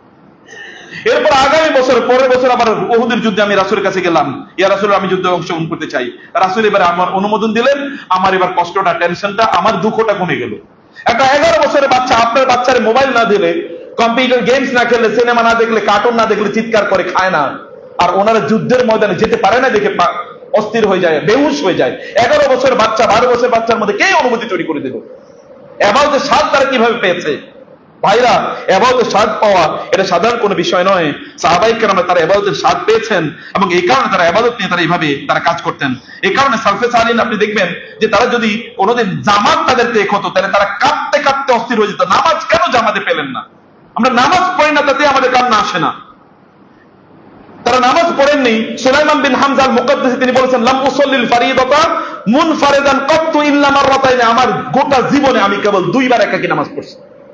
এরপর আগামী বছর, পরের বছর আবার উহুদের যুদ্ধে আমি রাসূলের কাছে গেলাম, ইয়া রাসূলুল্লাহ আমি যুদ্ধে অংশগ্রহণ করতে চাই। রাসূল এবারে আমার অনুমোদন দিলেন। আমার এবার কষ্টটা, টেনশনটা, আমার দুঃখটা কমে গেল। একটা এগারো বছরের বাচ্চা আপনার বাচ্চার মোবাইল না দিলে, কম্পিউটার গেমস না খেললে, সিনেমা না দেখলে, কার্টুন না দেখলে চিৎকার করে খায় না, আর ওনারা যুদ্ধের ময়দানে যেতে পারে না দেখে অস্থির হয়ে যায়, বেহুশ হয়ে যায়। এগারো বছর বাচ্চা, বারো বছর বাচ্চার মধ্যে কে অনুমতি তৈরি করে দিল? ইবাদতের স্বাদ তারা কিভাবে পেয়েছে? ভাইরা, ইবাদতের স্বাদ পাওয়া এটা সাধারণ কোনো বিষয় নয়। সাহাবায়ে কেরাম তারা ইবাদতের স্বাদ পেয়েছেন এবং এই কারণে তারা ইবাদত নিয়ে তারা এইভাবে তারা কাজ করতেন। এই কারণে সালফে সালিহিন আপনি দেখবেন যে তারা যদি কোনোদিন জামাত তাদের টেক হতো, তাহলে তারা কাঁপতে কাঁপতে অস্থির হয়ে যেত, নামাজ কেন জামাতে পেলেন না? আমরা নামাজ পড়ি না, তাতে আমাদের কান্না আসে না। তারা নামাজ পড়েননি। সুলাইমান বিন হামজা আল মুকাদ্দাসী তিনি বলেছেন, লাম উসাল্লিল ফারিদাতা মুনফারিদান কাত্তু ইল্লা মাররাতাইন। আমার গোটা জীবনে আমি কেবল দুইবার একাকী নামাজ পড়ছি।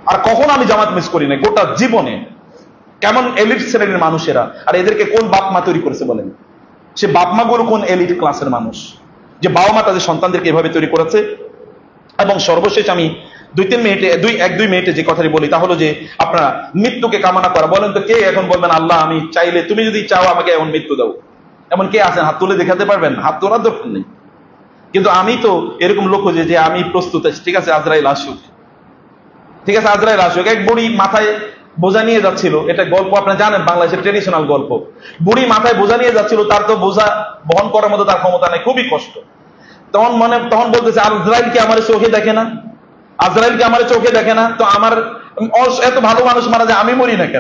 আর কখনো আমি জামাত মিস করি না গোটা জীবনে। কেমন এলিট শ্রেণীর মানুষেরা, আর এদেরকে কোন বাপ মা তৈরি করেছে বলেন? সে বাপ মা গুলো কোন এলিট ক্লাসের মানুষ যে বাবা মা তাদের সন্তানদেরকে এভাবে তৈরি করেছে। এবং সর্বশেষ আমি দুই তিন মিনিটে দুই এক দুই মিনিটে যে কথাটি বলি তা হলো যে আপনারা মৃত্যুকে কামনা করা। বলেন তো কে এখন বলবেন আল্লাহ আমি চাইলে, তুমি যদি চাও আমাকে এমন মৃত্যু দাও, এমন কে আছেন? হাত তুলে দেখাতে পারবেন? হাত তোলার দরকার নেই। কিন্তু আমি তো এরকম লোক যে যে আমি প্রস্তুত আছি, ঠিক আছে আজরাইল আসুক, ঠিক আছে আজরাইল আসুক। এক বুড়ি মাথায় বোঝা নিয়ে যাচ্ছিল, এটা গল্প আপনারা জানেন, বাংলাদেশের ট্রেডিশনাল গল্প। বুড়ি মাথায় বোঝা নিয়ে যাচ্ছিল, তার তো বোঝা বহন করার মতো তার ক্ষমতা নেই, খুবই কষ্ট। তখন মনে তখন বলতেছে আজরাইল কি আমার চোখে দেখে না? আজরাইল কি আমার চোখে দেখে না? তো আমার এত ভালো মানুষ মারা যায়, আমি মরি না কেন?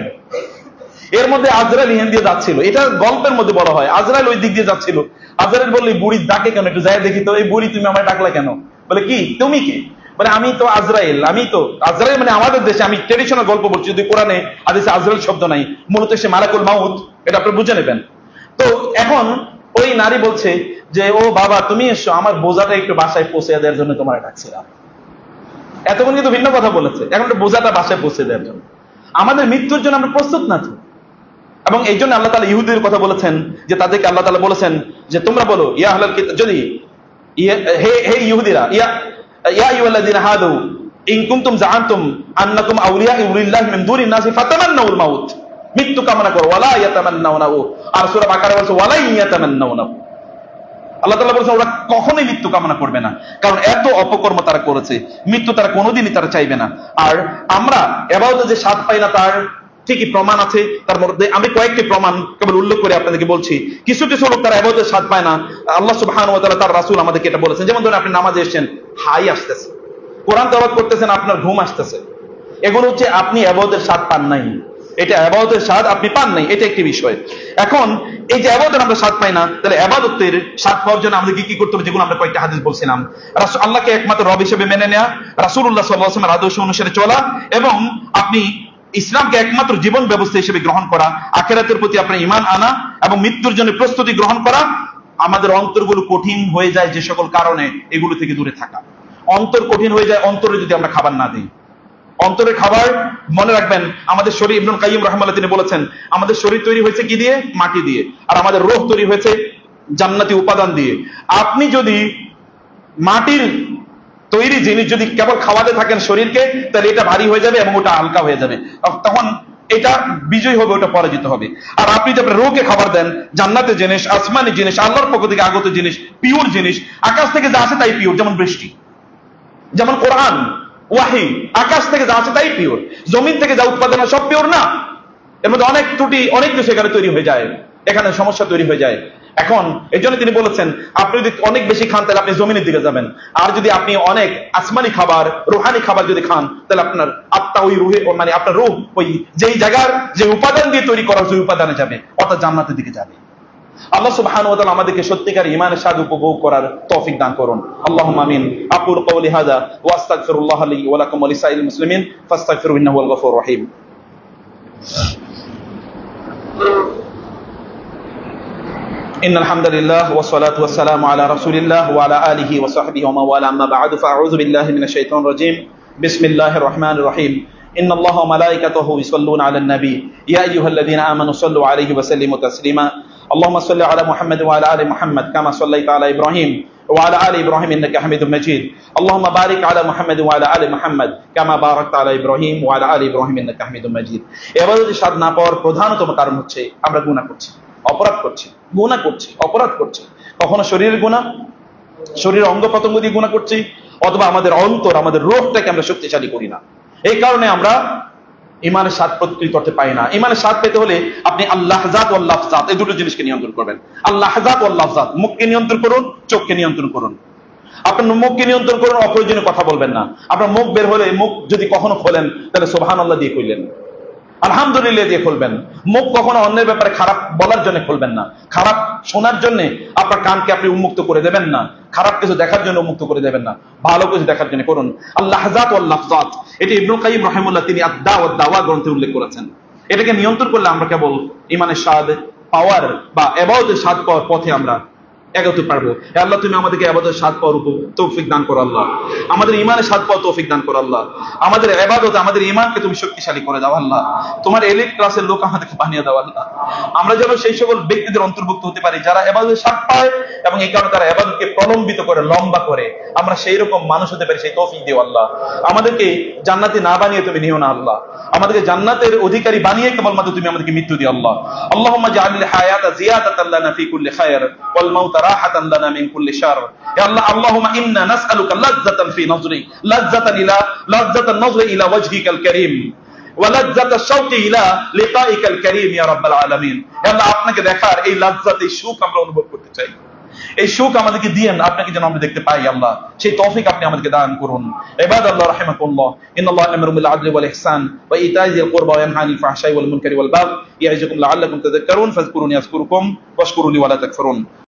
এর মধ্যে আজরাইল ইহান দিয়ে যাচ্ছিল, এটা গল্পের মধ্যে বলা হয়। আজরাইল ওই দিক দিয়ে যাচ্ছিল, আজরাইল বললে বুড়ি ডাকে কেন, একটু যাই দেখি তো, এই বুড়ি তুমি আমার ডাকলা কেন? বলে কি তুমি কি? মানে আমি তো আজরাইল, আমি তো আজরাইল মানে আমাদের দেশে, আমি ট্রেডিশনাল গল্প বলছি, যদি কোরআনে হাদিসে আজরাইল শব্দ নাই, মূলত সে মালাকুল মাউত, এটা আপনি বুঝে নেবেন। তো এখন ওই নারী বলছে যে ও বাবা তুমি এসো, আমার বোঝাটা একটু বাসায় পৌঁছে দেওয়ার জন্য তোমার ডাকছিলাম। এতক্ষণ কিন্তু ভিন্ন কথা বলেছে, এখন বোঝাটা বাসায় পৌঁছে দেওয়ার জন্য। আমাদের মৃত্যুর জন্য আমরা প্রস্তুত না। এবং এই জন্য আল্লাহ তাআলা ইহুদিদের কথা বলেছেন যে তাদেরকে আল্লাহ তাআলা বলেছেন যে তোমরা বলো ইয়া আহলাল কিতাব, যদি হে হে ইহুদিরা, ইয়া ইয়া আইয়ুহাল্লাযীনা হাদু ইন কুনতুম যাআনতুম আন্নাকুম আউলিয়াউ লিল্লাহি মিন দুনিন নাসি ফাতামান্নাউল মাউত, মৃত্যু কামনা করো, ওয়ালা ইয়াতামান্নাউনাহু। আর সূরা বাকারা বলছে ওয়ালা ইয়াতামান্নাউনাহু। আল্লাহ তাআলা বলেছেন ওরা কখনোই মৃত্যু কামনা করবে না, কারণ এত অপকর্ম তারা করেছে, মৃত্যু তারা কোনোদিনই তারা চাইবে না। আর আমরা ইবাদতে যে স্বাদ পাই না তার ঠিকই প্রমাণ আছে। তার মধ্যে আমি কয়েকটি প্রমাণ কেবল উল্লেখ করে আপনাদেরকে বলছি। কিছু কিছু লোক তারা ইবাদতের স্বাদ পায় না, আল্লাহ সুবহানাহু ওয়া তাআলা তার রাসূল আমাদেরকে এটা বলেছেন। যেমন ধরুন আপনি নামাজে এসেছেন, হাই আসতেছে, কোরআন তেলাওয়াত করতেছেন, আপনার ঘুম আসতেছে, এগুলো হচ্ছে আপনি ইবাদতের স্বাদ পান নাই, এটা ইবাদতের স্বাদ আপনি পান নাই, এটা একটি বিষয়। এখন এই যে ইবাদতের আমরা স্বাদ পাই না, তাহলে ইবাদতের স্বাদ পাওয়ার জন্য আমাদের কি কি করতে হবে, যেগুলো আমরা কয়েকটা হাদিস বলছিলাম। রাসূল আল্লাহকে একমাত্র রব হিসেবে মেনে নেওয়া, রাসূলুল্লাহ সাল্লাল্লাহু আলাইহি ওয়াসাল্লামের আদর্শ অনুসারে চলা, এবং আপনি ইসলামকে একমাত্র জীবন ব্যবস্থা হিসেবে গ্রহণ করা, আখিরাতের প্রতি আপনার ঈমান আনা এবং মৃত্যুর জন্য প্রস্তুতি গ্রহণ করা। আমাদের অন্তরগুলো কঠিন হয়ে যায় যে সকল কারণে, এগুলো থেকে দূরে থাকা। অন্তর কঠিন হয়ে যায় অন্তরে যদি আমরা খাবার না দিই। অন্তরের খাবার মনে রাখবেন, আমাদের শরীর, ইবনুল কাইয়্যিম রাহিমাহুল্লাহ তিনি বলেছেন আমাদের শরীর তৈরি হয়েছে কি দিয়ে? মাটি দিয়ে। আর আমাদের রূহ তৈরি হয়েছে জান্নাতি উপাদান দিয়ে। আপনি যদি মাটির তৈরি জিনিস যদি কেবল খাওয়াতে থাকেন শরীরকে, তাহলে এটা ভারী হয়ে যাবে এবং ওটা হালকা হয়ে যাবে, তখন এটা বিজয় হবে, ওটা পরাজিত হবে। আর আপনি যদি আপনার রূহকে খাবার দেন, জান্নাতের জিনিস, আসমানি জিনিস, আল্লাহর পক্ষ থেকে আগত জিনিস, পিওর জিনিস, আকাশ থেকে যা আসে তাই পিওর, যেমন বৃষ্টি, যেমন কোরআন, ওয়াহি, আকাশ থেকে যা আসে তাই পিওর। জমিন থেকে যা উৎপাদন হয় সব পিওর না, এর মধ্যে অনেক ত্রুটি, অনেক কিছু এখানে তৈরি হয়ে যায়, এখানে সমস্যা তৈরি হয়ে যায়। এখন এই জন্য তিনি বলেছেন আপনি যদি অনেক বেশি খান তাহলে আপনি জমিনের দিকে যাবেন, আর যদি আপনি অনেক আসমানি খাবার, রুহানি খাবার যদি খান, তাহলে আপনার আত্মা ওই রুহে, মানে আপনার রূহ ওই যেই জায়গার যে উপাদান দিয়ে তৈরি করা সেই উপাদানে যাবে, অর্থাৎ জান্নাতের দিকে যাবে। আল্লাহ সুবহানাহু ওয়া তাআলা আমাদেরকে সত্যিকার ঈমানের স্বাদ উপভোগ করার তৌফিক দান করুন। আল্লাহুম্মা আমিন। আকুলু কওলি হাযা ওয়া আস্তাগফিরুল্লাহ লি ওয়া লাকুম ওয়া লিসাইরিল মুসলিমিন ফাস্তাগফিরুহু ইন্নাহু হুয়াল গফুরুর রহিম। إن الحمد لله والصلاة والسلام على رسول الله وعلى آله وصحبه ومن والاه، أما بعد فأعوذ بالله من الشيطان الرجيم. بسم الله الرحمن الرحيم. إن الله وملائكته يصلون على النبي يا أيها الذين آمنوا صلوا عليه وسلموا تسليما. اللهم صل على محمد وعلى آل محمد كما صليت على إبراهيم وعلى آل إبراهيم إنك حميد مجيد. اللهم بارك على محمد وعلى آل محمد كما باركت على إبراهيم وعلى آل إبراهيم إنك حميد مجيد. এবারে স্বাদ না পাওয়ার প্রধানতম কারণ হচ্ছে আমরা গুনাহ করছি, অপরাধ করছি, গুনাহ করছি, অপরাধ করছি। কখনো শরীরের গুনাহ, শরীরের অঙ্গ প্রত্যঙ্গ দিয়ে গুনাহ করছি, অথবা আমাদের অন্তর, আমাদের রূহটাকে আমরা শক্তিশালী করি না। এই কারণে আমরা ঈমানের স্বাদ প্রত্যক্ষ করতে পারি না। ঈমানের স্বাদ পেতে হলে আপনি আল্লাহ জাত ওয়াল লাফজাত, এই দুটো জিনিসকে নিয়ন্ত্রণ করবেন। আল্লাহ জাত ওয়াল লাফজাত, মুখকে নিয়ন্ত্রণ করুন, চোখকে নিয়ন্ত্রণ করুন। আপনার মুখকে নিয়ন্ত্রণ করুন, অপ্রয়োজনীয় কথা বলবেন না। আপনার মুখ বের হলে, মুখ যদি কখনো খোলেন তাহলে সুবহানাল্লাহ দিয়ে কইলেন, আলহামদুলিল্লাহ দিয়ে খুলবেন। মুখ কখনো অন্যের ব্যাপারে খারাপ বলার জন্য খুলবেন না, খারাপ শোনার জন্য আপনার কানকে আপনি উন্মুক্ত করে দেবেন না, খারাপ কিছু দেখার জন্য উন্মুক্ত করে দেবেন না, ভালো কিছু দেখার জন্য করুন। আল্লাহ জাত ওয়াল লাফজাত, এটি ইবনুল কাইয়্যিম রাহিমাহুল্লাহ তিনি আদ-দা ওয়াদ দাওয়া গ্রন্থে উল্লেখ করেছেন। এটাকে নিয়ন্ত্রণ করলে আমরা কেবল ঈমানের স্বাদ পাওয়ার বা ইবাদতের স্বাদ পাওয়ার পথে আমরা এগোতে পারবো। হে আল্লাহ, তুমি আমাদেরকে ইবাদতের স্বাদ পাওয়ার তৌফিক দান করো আল্লাহ, আমাদের ঈমানের স্বাদ পাওয়ার তৌফিক দান করো আল্লাহ, আমাদের ইবাদত, আমাদের ঈমানকে তুমি শক্তিশালী করে দাও আল্লাহ, তোমার এলিট ক্লাসের লোক আমাদেরকে বানিয়ে দাও আল্লাহ। আমরা যেন সেই সকল ব্যক্তিদের অন্তর্ভুক্ত হতে পারি যারা ইবাদতের স্বাদ পায় এবং এই কারণে তারা ইবাদতকে প্রলম্বিত করে, লম্বা করে। আমরা সেই রকম মানুষ হতে পারি, সেই তৌফিক দিও আল্লাহ। আমাদেরকে জান্নাতি না বানিয়ে তুমি নিও না আল্লাহ, আমাদেরকে জান্নাতের অধিকারী বানিয়ে কেবলমাত্র তুমি আমাদেরকে মৃত্যু দিও আল্লাহ। আল্লাহুম্মা জাআলিল হায়াতা জিয়াদাতান লানা ফি কুল্লি খায়র ওয়াল মাউতা রাহাতান লানা মিন কুল্লি শার। ইয়া আল্লাহ, আল্লাহুম্মা ইন্না নাসআলুকা লাযযাতান ফি নজরি, লাযযাতান ইলা লাযযাতান নজরি ইলা ওয়াজহিকাল কারীম ওয়া লাযযাতাশ শাওকি ইলা লিকাইকাল কারীম ইয়া রাব্বাল আলামিন। ইয়া আল্লাহ, আপনাকে দেখার এই লাযযাত, এই সুখ আমরা অনুভব করতে চাই। এই সুখ আমাদেরকে দিয়েন, আপনাকে যেন আমরা দেখতে পাই আল্লাহ, সেই তৌফিক আপনি আমাদেরকে দান করুন। ইবাদাল্লাহ রাহিমাকুল্লাহ, ইন্নাল্লাহা ইয়া'মুরু বিল আদলি ওয়াল ইহসান ওয়া ইতা'i যিল কুরবা ওয়া ইয়ানহা আনিল ফাহশাই ওয়াল মুনকারি ওয়াল বাগই ইয়া'ইযুকুম লা'আল্লাকুম তাযাক্কারুন ফাযকুরুনি আযকুরুকুম ওয়াশকুরু লি ওয়া লা তাকফুরুন।